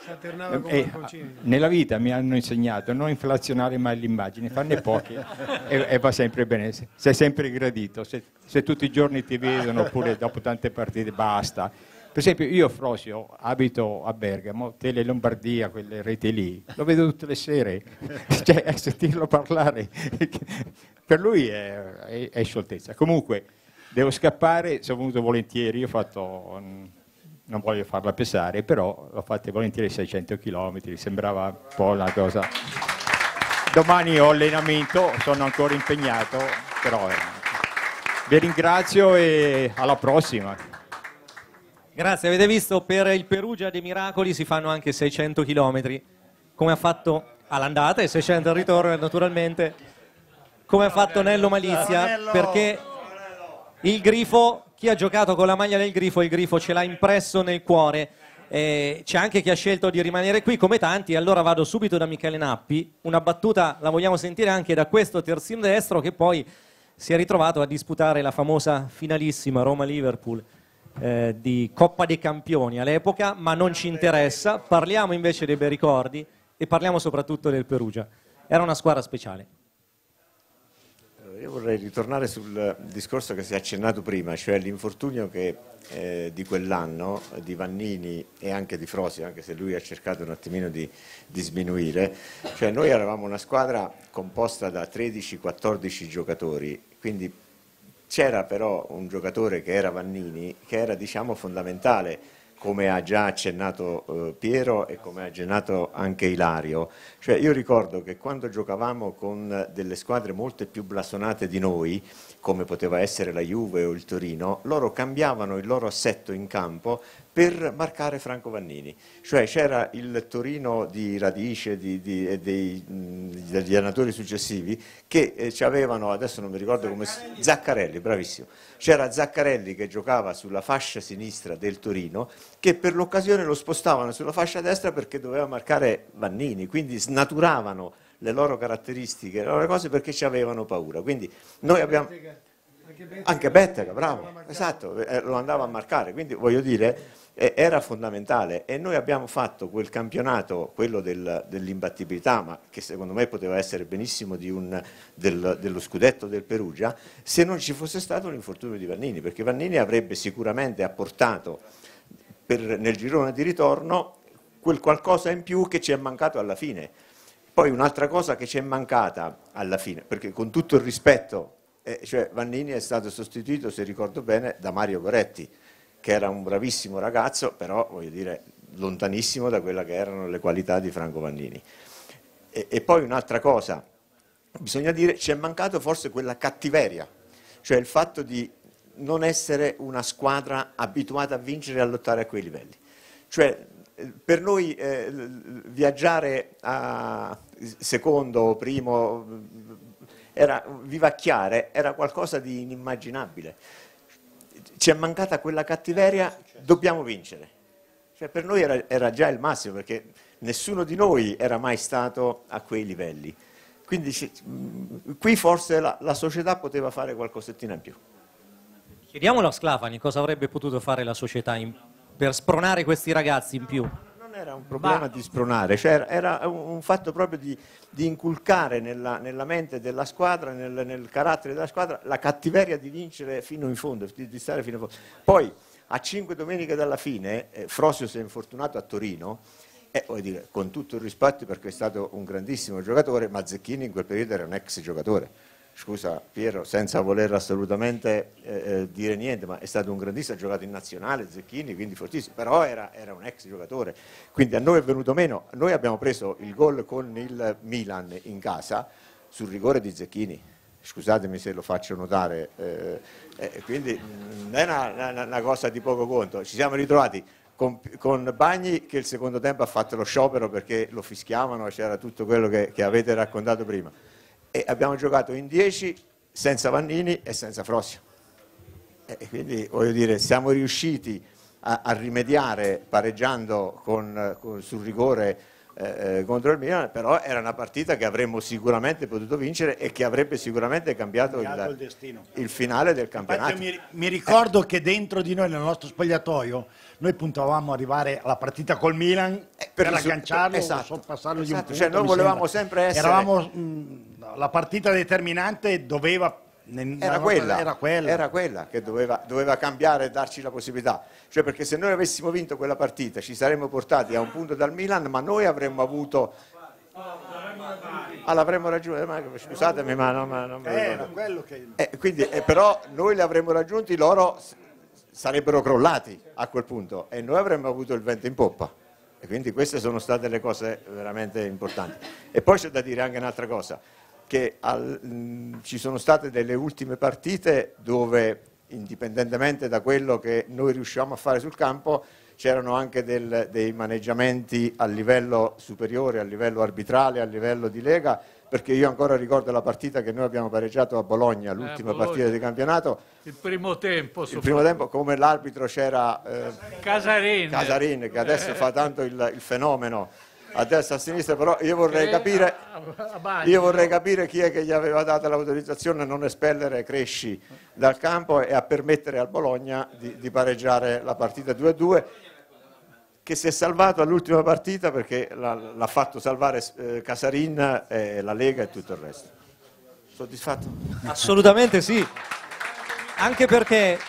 Nella vita mi hanno insegnato non inflazionare mai l'immagine, farne poche e va sempre bene, sei sempre gradito, se tutti i giorni ti vedono oppure dopo tante partite basta. Per esempio io Frosio abito a Bergamo, Tele Lombardia, quelle reti lì, lo vedo tutte le sere, cioè a sentirlo parlare per lui è scioltezza. Comunque devo scappare, sono venuto volentieri, ho fatto, non voglio farla pesare, però l'ho fatta volentieri 600 km, sembrava un po' una cosa. Domani ho allenamento, sono ancora impegnato, però vi ringrazio e alla prossima. Grazie, avete visto, per il Perugia dei miracoli si fanno anche 600 km, come ha fatto all'andata e 600 al ritorno, naturalmente, come ha fatto Nello Malizia, perché il Grifo, chi ha giocato con la maglia del Grifo, il Grifo ce l'ha impresso nel cuore. C'è anche chi ha scelto di rimanere qui, come tanti, allora vado subito da Michele Nappi, una battuta la vogliamo sentire anche da questo terzino destro che poi si è ritrovato a disputare la famosa finalissima Roma-Liverpool di Coppa dei Campioni all'epoca, ma non ci interessa, parliamo invece dei bei ricordi e parliamo soprattutto del Perugia. Era una squadra speciale. Io vorrei ritornare sul discorso che si è accennato prima, cioè l'infortunio di quell'anno di Vannini e anche di Frosio, anche se lui ha cercato un attimino di sminuire. Cioè noi eravamo una squadra composta da 13-14 giocatori, quindi c'era però un giocatore che era Vannini, che era diciamo fondamentale, come ha già accennato Piero e come ha accennato anche Ilario. Cioè io ricordo che quando giocavamo con delle squadre molto più blasonate di noi, come poteva essere la Juve o il Torino, loro cambiavano il loro assetto in campo per marcare Franco Vannini. Cioè c'era il Torino di Radice e degli allenatori successivi che ci avevano, adesso non mi ricordo come Zaccarelli, bravissimo. C'era Zaccarelli che giocava sulla fascia sinistra del Torino, che per l'occasione lo spostavano sulla fascia destra perché doveva marcare Vannini, quindi snaturavano le loro caratteristiche, le loro cose perché ci avevano paura. Quindi noi abbiamo... Anche Bettega, bravo, esatto, lo andava a marcare, quindi voglio dire, era fondamentale e noi abbiamo fatto quel campionato, quello dell'imbattibilità, ma che secondo me poteva essere benissimo dello scudetto del Perugia, se non ci fosse stato l'infortunio di Vannini, perché Vannini avrebbe sicuramente apportato nel girone di ritorno quel qualcosa in più che ci è mancato alla fine. Poi un'altra cosa che ci è mancata alla fine, perché con tutto il rispetto, cioè Vannini è stato sostituito, se ricordo bene, da Mario Goretti, che era un bravissimo ragazzo, però voglio dire lontanissimo da quella che erano le qualità di Franco Vannini. E poi un'altra cosa, bisogna dire, ci è mancato forse quella cattiveria, cioè il fatto di non essere una squadra abituata a vincere e a lottare a quei livelli. Cioè per noi viaggiare a secondo o primo, vivacchiare, era qualcosa di inimmaginabile. Ci è mancata quella cattiveria, dobbiamo vincere. Cioè per noi era già il massimo, perché nessuno di noi era mai stato a quei livelli. Quindi qui forse la società poteva fare qualcosettina in più. Chiediamolo a Sclafani cosa avrebbe potuto fare la società per spronare questi ragazzi in più. Non era un problema di spronare, cioè era un fatto proprio di inculcare nella mente della squadra, nel carattere della squadra, la cattiveria di vincere fino in fondo, di stare fino in fondo. Poi a 5 domeniche dalla fine, Frosio si è infortunato a Torino, voglio dire, con tutto il rispetto perché è stato un grandissimo giocatore, ma Zecchini in quel periodo era un ex giocatore. Scusa Piero, senza voler assolutamente dire niente, ma è stato un grandissimo, ha giocato in nazionale Zecchini, quindi fortissimo, però era un ex giocatore, quindi a noi è venuto meno. Noi abbiamo preso il gol con il Milan in casa sul rigore di Zecchini, scusatemi se lo faccio notare, quindi non è una cosa di poco conto. Ci siamo ritrovati con Bagni che il secondo tempo ha fatto lo sciopero perché lo fischiavano, c'era tutto quello che avete raccontato prima. E abbiamo giocato in 10 senza Vannini e senza Frosio. E quindi voglio dire, siamo riusciti a rimediare pareggiando sul rigore contro il Milan, però era una partita che avremmo sicuramente potuto vincere e che avrebbe sicuramente cambiato il finale del campionato. Mi ricordo che dentro di noi, nel nostro spogliatoio, noi puntavamo ad arrivare alla partita col Milan per agganciarlo o sorpassarlo di un punto. Cioè noi volevamo sempre essere... la partita determinante doveva... Era quella che doveva cambiare e darci la possibilità, cioè perché se noi avessimo vinto quella partita ci saremmo portati a un punto dal Milan, ma noi avremmo avuto l'avremmo raggiunto, scusatemi ma non era quello che... quindi, però noi li avremmo raggiunti, loro sarebbero crollati a quel punto e noi avremmo avuto il vento in poppa, e quindi queste sono state le cose veramente importanti. E poi c'è da dire anche un'altra cosa, che ci sono state delle ultime partite dove, indipendentemente da quello che noi riusciamo a fare sul campo, c'erano anche dei maneggiamenti a livello superiore, a livello arbitrale, a livello di Lega, perché io ancora ricordo la partita che noi abbiamo pareggiato a Bologna, l'ultima partita di campionato. Il primo tempo, come l'arbitro c'era Casarin, che adesso fa tanto il fenomeno a destra e a sinistra, però io vorrei capire chi è che gli aveva dato l'autorizzazione a non espellere Cresci dal campo e a permettere al Bologna di pareggiare la partita 2-2, che si è salvato all'ultima partita perché l'ha fatto salvare Casarin, la Lega e tutto il resto. Soddisfatto? Assolutamente sì, anche perché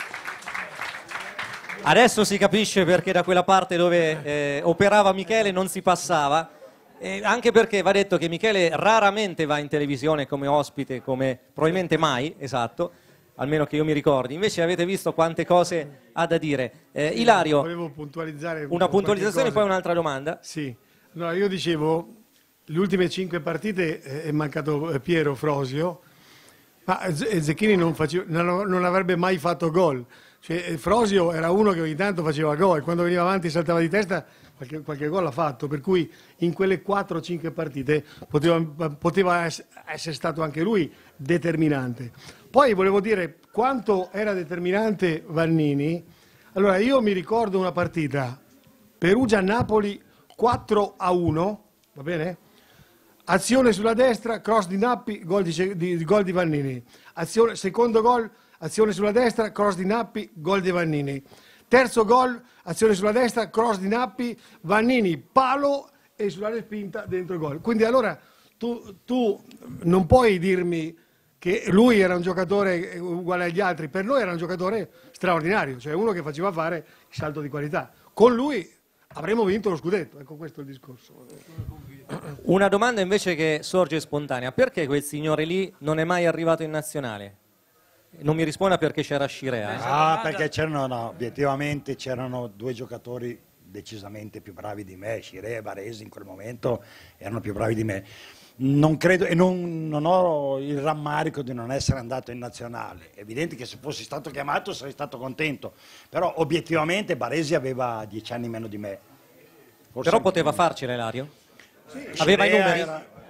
adesso si capisce perché da quella parte dove operava Michele non si passava, anche perché va detto che Michele raramente va in televisione come ospite, come probabilmente mai, esatto, almeno che io mi ricordi. Invece avete visto quante cose ha da dire. Ilario, volevo puntualizzare una puntualizzazione e poi un'altra domanda. Sì, allora io dicevo, le ultime 5 partite è mancato Piero Frosio, ma Zecchini non avrebbe mai fatto gol. Cioè, Frosio era uno che ogni tanto faceva gol, quando veniva avanti saltava di testa, qualche gol ha fatto, per cui in quelle 4-5 partite poteva essere stato anche lui determinante. Poi volevo dire quanto era determinante Vannini. Allora io mi ricordo una partita, Perugia-Napoli 4-1, va bene? Azione sulla destra, cross di Nappi, gol di Vannini. Secondo gol, azione sulla destra, cross di Nappi, gol di Vannini. Terzo gol, azione sulla destra, cross di Nappi, Vannini, palo e sulla respinta dentro gol. Quindi allora tu non puoi dirmi che lui era un giocatore uguale agli altri, per noi era un giocatore straordinario, cioè uno che faceva fare il salto di qualità. Con lui avremmo vinto lo scudetto, ecco questo è il discorso. Una domanda invece che sorge spontanea: perché quel signore lì non è mai arrivato in nazionale? Non mi risponda perché c'era Scirea. Perché obiettivamente c'erano 2 giocatori decisamente più bravi di me, Scirea e Baresi in quel momento erano più bravi di me. Non credo e non ho il rammarico di non essere andato in nazionale. È evidente che se fossi stato chiamato sarei stato contento, però obiettivamente Baresi aveva 10 anni meno di me. Forse però poteva farcela Ilario? Sì, aveva i numeri?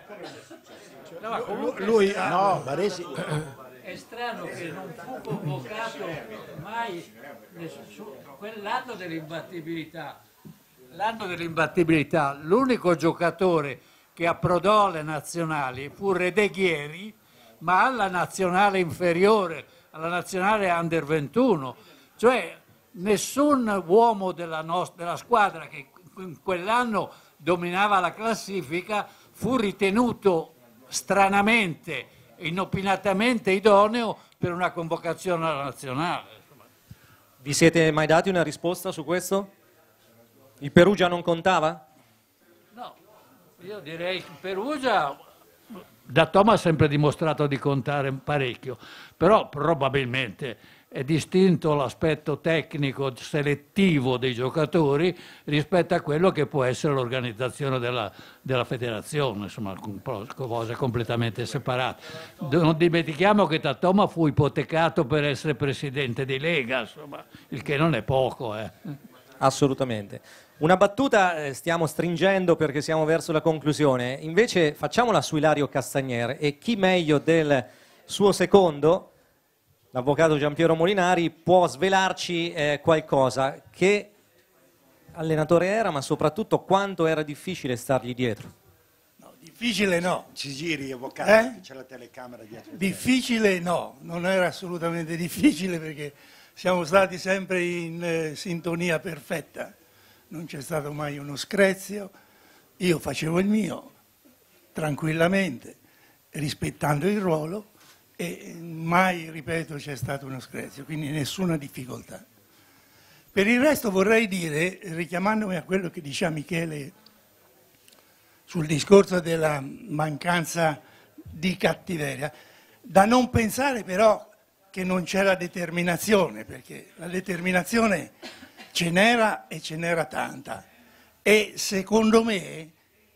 No, Baresi... È strano che non fu convocato mai quell'anno dell'imbattibilità. L'anno dell'imbattibilità, l'unico giocatore che approdò alle nazionali fu Redeghieri, ma alla nazionale inferiore, alla nazionale under 21. Cioè nessun uomo della squadra che in quell'anno dominava la classifica fu ritenuto stranamente, inopinatamente idoneo per una convocazione alla nazionale. Vi siete mai dati una risposta su questo? Il Perugia non contava? No, io direi che Perugia, da Toma ha sempre dimostrato di contare parecchio, però probabilmente è distinto l'aspetto tecnico selettivo dei giocatori rispetto a quello che può essere l'organizzazione della federazione, insomma, cose completamente separate. Non dimentichiamo che Tatoma fu ipotecato per essere presidente di Lega, insomma, il che non è poco. Assolutamente. Una battuta, stiamo stringendo perché siamo verso la conclusione, invece facciamola su Ilario Castagnier, e chi meglio del suo secondo l'avvocato Giampiero Molinari può svelarci qualcosa. Che allenatore era, ma soprattutto quanto era difficile stargli dietro? No, difficile no. Ci giri, avvocato, c'è la telecamera dietro. Difficile no, non era assolutamente difficile perché siamo stati sempre in sintonia perfetta. Non c'è stato mai uno screzio, io facevo il mio tranquillamente, rispettando il ruolo e mai, ripeto, c'è stato uno screzio, quindi nessuna difficoltà. Per il resto vorrei dire, richiamandomi a quello che diceva Michele sul discorso della mancanza di cattiveria, da non pensare però che non c'era determinazione, perché la determinazione ce n'era e ce n'era tanta. E secondo me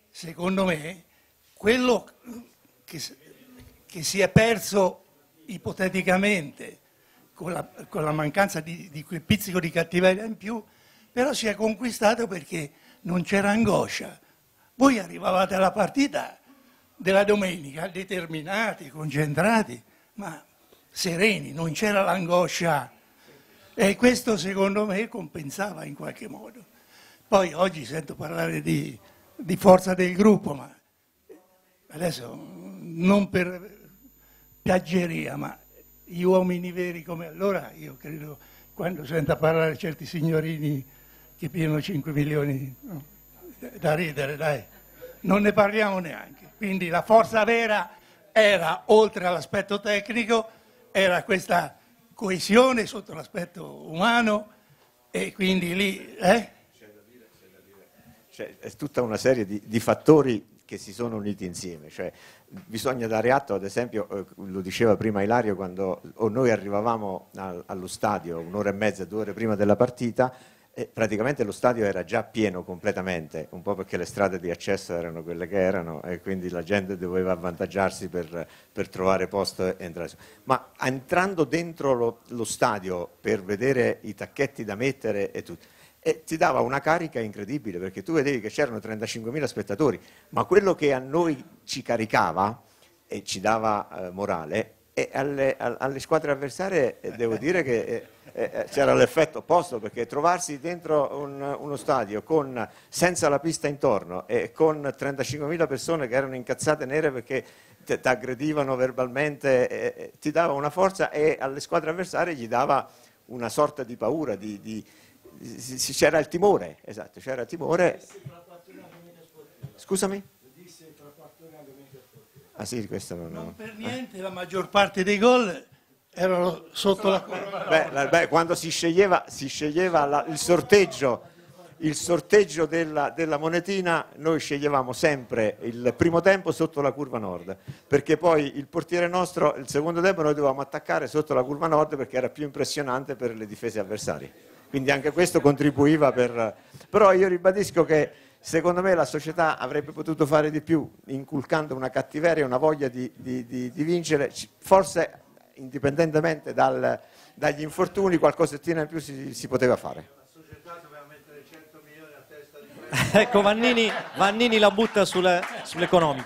quello che si è perso ipoteticamente con la mancanza di quel pizzico di cattiveria in più, però si è conquistato perché non c'era angoscia. Voi arrivavate alla partita della domenica determinati, concentrati, ma sereni, non c'era l'angoscia. E questo secondo me compensava in qualche modo. Poi oggi sento parlare di forza del gruppo, ma adesso non per piaggeria, ma gli uomini veri come allora, io credo, quando sento parlare certi signorini che pigliano 5 milioni, no, da ridere, dai, non ne parliamo neanche. Quindi la forza vera era, oltre all'aspetto tecnico, era questa coesione sotto l'aspetto umano e quindi lì... Cioè, è tutta una serie di fattori che si sono uniti insieme. Cioè, bisogna dare atto, ad esempio, lo diceva prima Ilario, quando noi arrivavamo allo stadio un'ora e mezza, 2 ore prima della partita, e praticamente lo stadio era già pieno completamente, un po' perché le strade di accesso erano quelle che erano e quindi la gente doveva avvantaggiarsi per trovare posto e entrare. Ma entrando dentro lo stadio per vedere i tacchetti da mettere e tutto, e ti dava una carica incredibile, perché tu vedevi che c'erano 35.000 spettatori, ma quello che a noi ci caricava e ci dava morale, e alle squadre avversarie devo dire che c'era l'effetto opposto, perché trovarsi dentro uno stadio senza la pista intorno e con 35.000 persone che erano incazzate nere perché ti aggredivano verbalmente, ti dava una forza, e alle squadre avversarie gli dava una sorta di paura, c'era il timore, esatto, c'era il timore. Scusami? Ah sì, questo non per niente, la maggior parte dei gol erano sotto la curva. Beh, quando si sceglieva il sorteggio della monetina, noi sceglievamo sempre il primo tempo sotto la curva nord, perché poi il portiere nostro, il secondo tempo noi dovevamo attaccare sotto la curva nord perché era più impressionante per le difese avversarie. Quindi anche questo contribuiva Però io ribadisco che secondo me la società avrebbe potuto fare di più, inculcando una cattiveria, una voglia di vincere, forse indipendentemente dagli infortuni qualcosettina in più si poteva fare. La società doveva mettere 100 milioni a testa di Ecco, Vannini la butta sull'economico.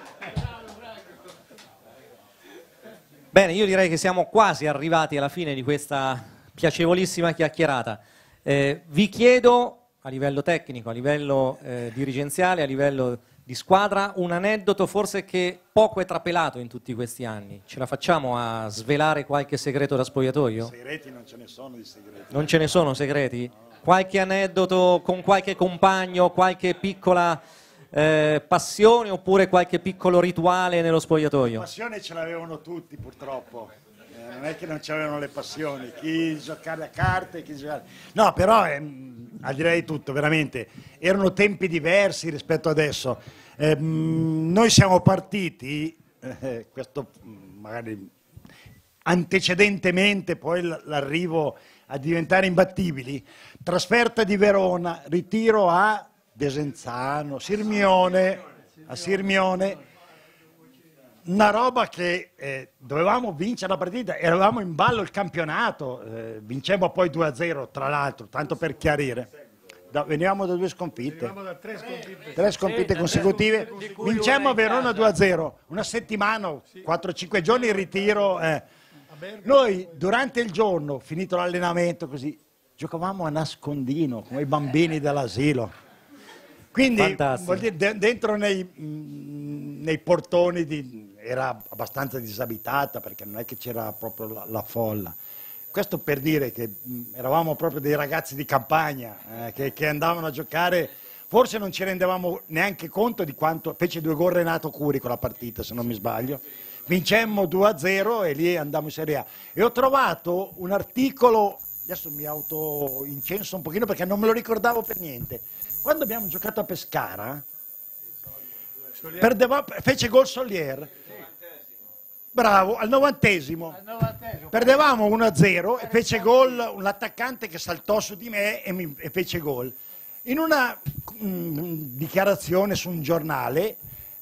Bene, io direi che siamo quasi arrivati alla fine di questa piacevolissima chiacchierata. Vi chiedo, a livello tecnico, a livello dirigenziale, a livello di squadra, un aneddoto forse che poco è trapelato in tutti questi anni. Ce la facciamo a svelare qualche segreto da spogliatoio? Segreti non ce ne sono di segreti. Non ce ne sono segreti? Qualche aneddoto con qualche compagno, qualche piccola passione oppure qualche piccolo rituale nello spogliatoio? La passione ce l'avevano tutti purtroppo. Non è che non c'avevano le passioni, chi giocare a carte, chi giocare... No, però al di là di tutto, veramente, erano tempi diversi rispetto adesso. Noi siamo partiti, questo magari antecedentemente, poi l'arrivo a diventare imbattibili, trasferta di Verona, ritiro a Desenzano, a Sirmione, una roba che dovevamo vincere la partita, eravamo in ballo il campionato, vincemmo poi 2-0 tra l'altro, tanto per chiarire. Venivamo da 2 sconfitte, Venivamo da 3 sconfitte, 3 sconfitte consecutive, vincemmo a Verona 2-0, una settimana, 4-5 giorni in ritiro. Noi durante il giorno, finito l'allenamento così, giocavamo a nascondino come i bambini dell'asilo. Quindi vuol dire, dentro nei portoni era abbastanza disabitata perché non è che c'era proprio la folla. Questo per dire che eravamo proprio dei ragazzi di campagna che andavano a giocare. Forse non ci rendevamo neanche conto di quanto fece 2 gol Renato Curi con la partita, se non mi sbaglio. Vincemmo 2-0 e lì andammo in Serie A. E ho trovato un articolo, adesso mi auto-incenso un pochino perché non me lo ricordavo per niente. Quando abbiamo giocato a Pescara, fece gol Solier. Bravo, al 90esimo. Perdevamo 1-0 e fece gol un attaccante che saltò su di me e fece gol. In una dichiarazione su un giornale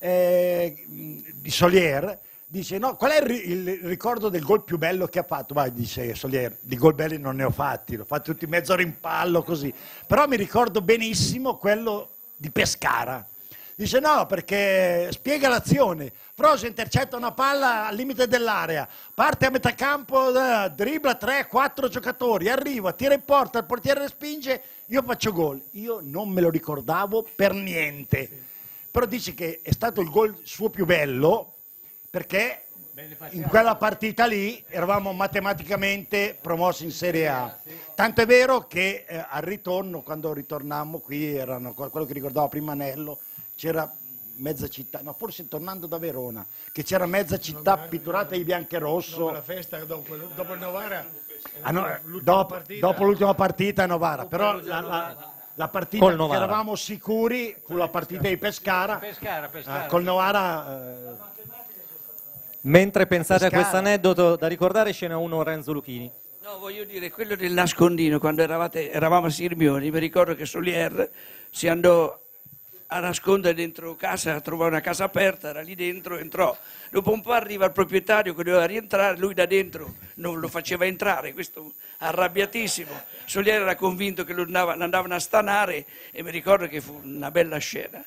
di Solier dice: no, qual è il ricordo del gol più bello che ha fatto? Ma dice Solier, di gol belli non ne ho fatti, l'ho fatti tutti mezzo rimpallo così, però mi ricordo benissimo quello di Pescara. Dice no, perché spiega l'azione. Frosi intercetta una palla al limite dell'area, parte a metà campo, dribbla 3-4 giocatori, arriva, tira in porta, il portiere respinge, io faccio gol. Io non me lo ricordavo per niente. Però dice che è stato il gol suo più bello perché in quella partita lì eravamo matematicamente promossi in Serie A. Tanto è vero che al ritorno, quando ritornammo qui, erano quello che ricordavo prima Nello, c'era mezza città, no, forse tornando da Verona, che c'era mezza città pitturata di bianco e rosso. Dopo la festa, dopo il Novara, dopo l'ultima partita a Novara, però la partita che eravamo sicuri fu la partita di Pescara. Col Novara. Mentre pensate a questo aneddoto da ricordare, scena 1 Renzo Lucchini. No, voglio dire, quello del nascondino, quando eravamo a Sirmione, mi ricordo che Solier si andò a nascondere dentro casa, trovò una casa aperta, era lì dentro, entrò. Dopo un po' arriva il proprietario che doveva rientrare, lui da dentro non lo faceva entrare, questo arrabbiatissimo. Solier era convinto che lo andavano a stanare e mi ricordo che fu una bella scena.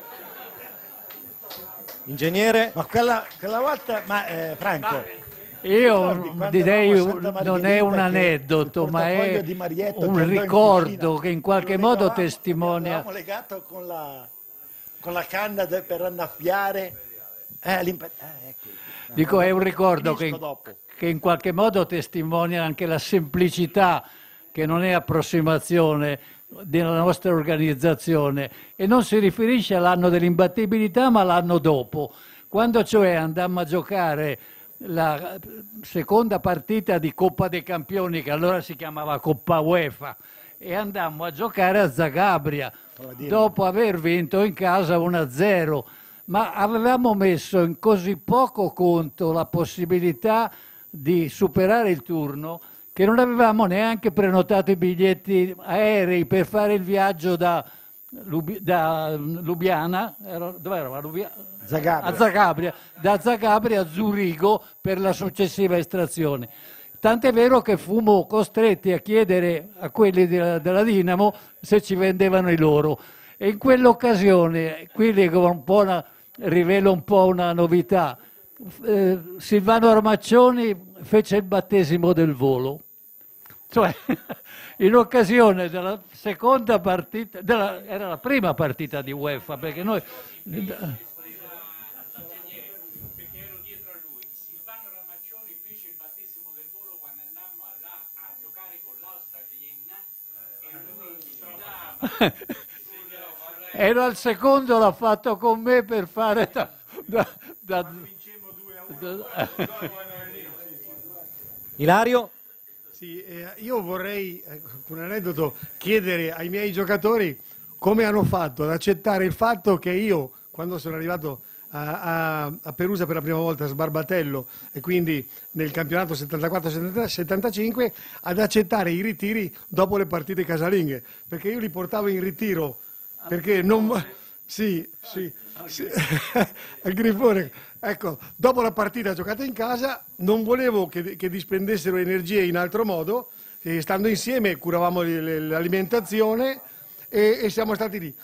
Ingegnere? Ma quella volta, Franco... Io direi non è un aneddoto, ma è un ricordo che in qualche modo testimonia. L'avevamo legato con la canna per annaffiare. Dico, è un ricordo che in qualche modo testimonia anche la semplicità, che non è approssimazione, della nostra organizzazione, e non si riferisce all'anno dell'imbattibilità ma all'anno dopo, quando cioè andammo a giocare la seconda partita di Coppa dei Campioni, che allora si chiamava Coppa UEFA, e andammo a giocare a Zagabria dopo aver vinto in casa 1-0, ma avevamo messo in così poco conto la possibilità di superare il turno che non avevamo neanche prenotato i biglietti aerei per fare il viaggio da Lubiana, dove eravamo? Zagabria. A Zagabria, da Zagabria a Zurigo per la successiva estrazione. Tant'è vero che fummo costretti a chiedere a quelli della Dinamo se ci vendevano i loro. E in quell'occasione, qui rivelo un po' una novità, Silvano Armaccioni fece il battesimo del volo. Cioè, in occasione della seconda partita, era la prima partita di UEFA, perché noi... Era il secondo, l'ha fatto con me per fare Ilario? Sì, io vorrei, con un aneddoto, chiedere ai miei giocatori come hanno fatto ad accettare il fatto che io, quando sono arrivato a Perugia per la prima volta a Sbarbatello e quindi nel campionato 74-75, ad accettare i ritiri dopo le partite casalinghe, perché io li portavo in ritiro, perché non... Sì, al Grifone. Ecco, dopo la partita giocata in casa non volevo che dispendessero energie in altro modo, e stando insieme curavamo l'alimentazione e siamo stati lì.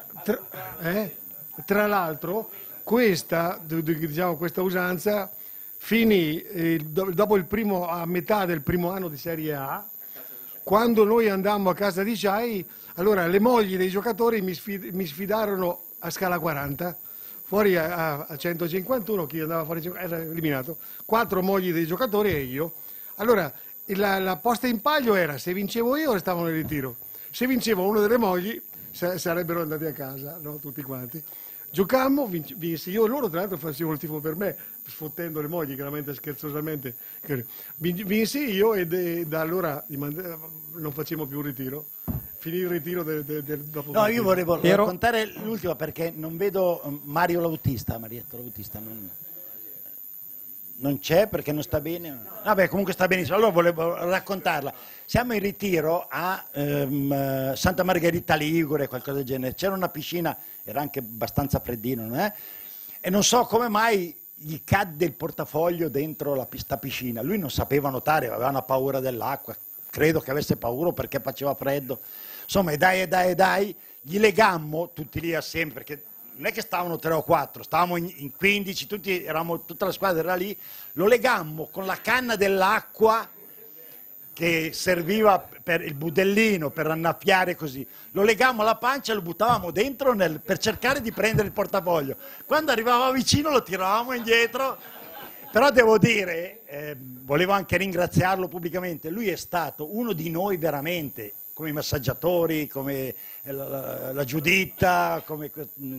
Tra l'altro questa usanza finì dopo a metà del primo anno di Serie A, quando noi andammo a casa di Ciai, allora le mogli dei giocatori mi sfidarono a scala 40, fuori a 151, chi andava fuori era eliminato, 4 mogli dei giocatori e io. Allora la posta in palio era: se vincevo io restavano in ritiro, se vincevo uno delle mogli sarebbero andati a casa, no? Tutti quanti. Giocammo, vinsi io, e loro tra l'altro facevano il tifo per me, sfottendo le mogli, chiaramente scherzosamente. Vinsi io e da allora non facevamo più un ritiro. Finì il ritiro dopo. No, io volevo raccontare l'ultima perché non vedo Marietto Lautista non c'è perché non sta bene. Vabbè, comunque sta benissimo. Allora volevo raccontarla. Siamo in ritiro a Santa Margherita Ligure, qualcosa del genere. C'era una piscina, era anche abbastanza freddino, non è? E non so come mai gli cadde il portafoglio dentro questa piscina. Lui non sapeva nuotare, aveva una paura dell'acqua. Credo che avesse paura perché faceva freddo. Insomma, dai, gli legammo tutti lì assieme, perché non è che stavano 3 o 4, stavamo in 15, tutta la squadra era lì, lo legammo con la canna dell'acqua che serviva per il budellino, per annaffiare così, lo legammo alla pancia e lo buttavamo dentro per cercare di prendere il portafoglio. Quando arrivava vicino lo tiravamo indietro, però devo dire, volevo anche ringraziarlo pubblicamente, lui è stato uno di noi veramente, come i massaggiatori, come la Giuditta, come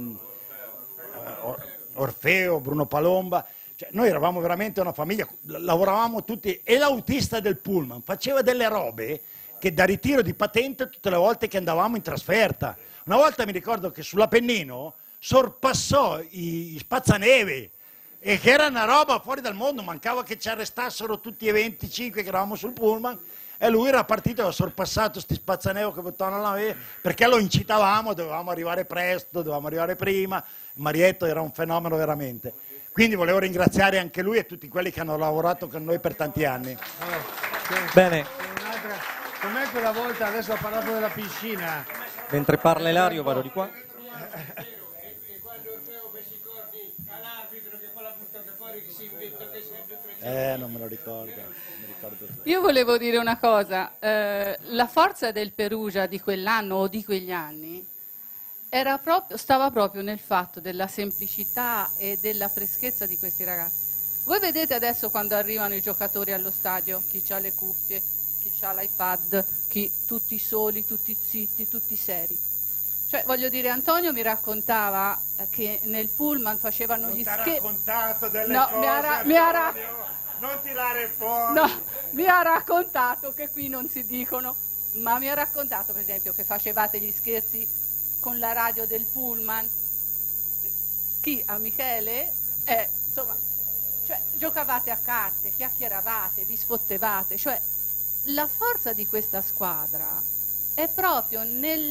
Orfeo, Bruno Palomba, cioè, noi eravamo veramente una famiglia, lavoravamo tutti, e l'autista del pullman faceva delle robe che da ritiro di patente tutte le volte che andavamo in trasferta. Una volta mi ricordo che sull'Appennino sorpassò i spazzaneve, e che era una roba fuori dal mondo, mancava che ci arrestassero tutti e 25 che eravamo sul pullman, e lui era partito e aveva sorpassato questi spazzaneo che buttavano alla nave, perché lo incitavamo, dovevamo arrivare presto, dovevamo arrivare prima. Marietto era un fenomeno veramente. Quindi volevo ringraziare anche lui e tutti quelli che hanno lavorato con noi per tanti anni. Bene. Com'è quella volta, adesso ho parlato della piscina. Mentre parla Ilario vado di qua. Non me lo ricordo. Io volevo dire una cosa, la forza del Perugia di quell'anno o di quegli anni stava proprio nel fatto della semplicità e della freschezza di questi ragazzi. Voi vedete adesso quando arrivano i giocatori allo stadio, chi ha le cuffie, chi ha l'iPad, chi tutti soli, tutti zitti, tutti seri. Cioè, voglio dire, Antonio mi raccontava che nel pullman facevano gli scherzi. Raccontato delle no, cose, non tirare fuori. No, mi ha raccontato che qui non si dicono, ma mi ha raccontato per esempio che facevate gli scherzi con la radio del pullman. Chi? A Michele? Insomma, cioè, giocavate a carte, chiacchieravate, vi sfottevate, cioè la forza di questa squadra è proprio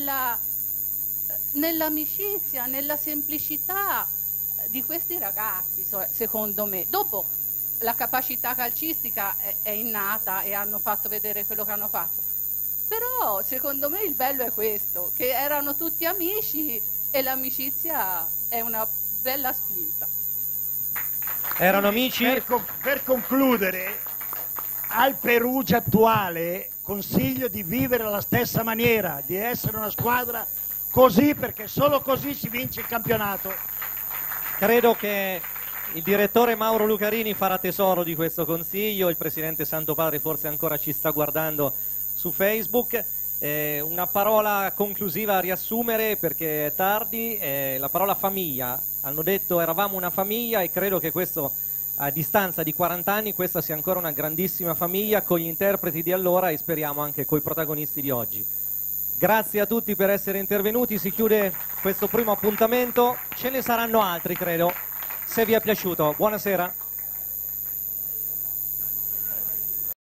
nell'amicizia, nella semplicità di questi ragazzi, secondo me. Dopo la capacità calcistica è innata e hanno fatto vedere quello che hanno fatto, però secondo me il bello è questo, che erano tutti amici e l'amicizia è una bella spinta. Erano amici. Per concludere, al Perugia attuale consiglio di vivere alla stessa maniera, di essere una squadra così, perché solo così si vince il campionato. Credo che il direttore Mauro Lucarini farà tesoro di questo consiglio, il presidente Santopadre forse ancora ci sta guardando su Facebook. Una parola conclusiva a riassumere perché è tardi, la parola famiglia. Hanno detto eravamo una famiglia e credo che questo, a distanza di 40 anni, questa sia ancora una grandissima famiglia con gli interpreti di allora e speriamo anche coi protagonisti di oggi. Grazie a tutti per essere intervenuti, si chiude questo primo appuntamento, ce ne saranno altri credo. Se vi è piaciuto, buonasera.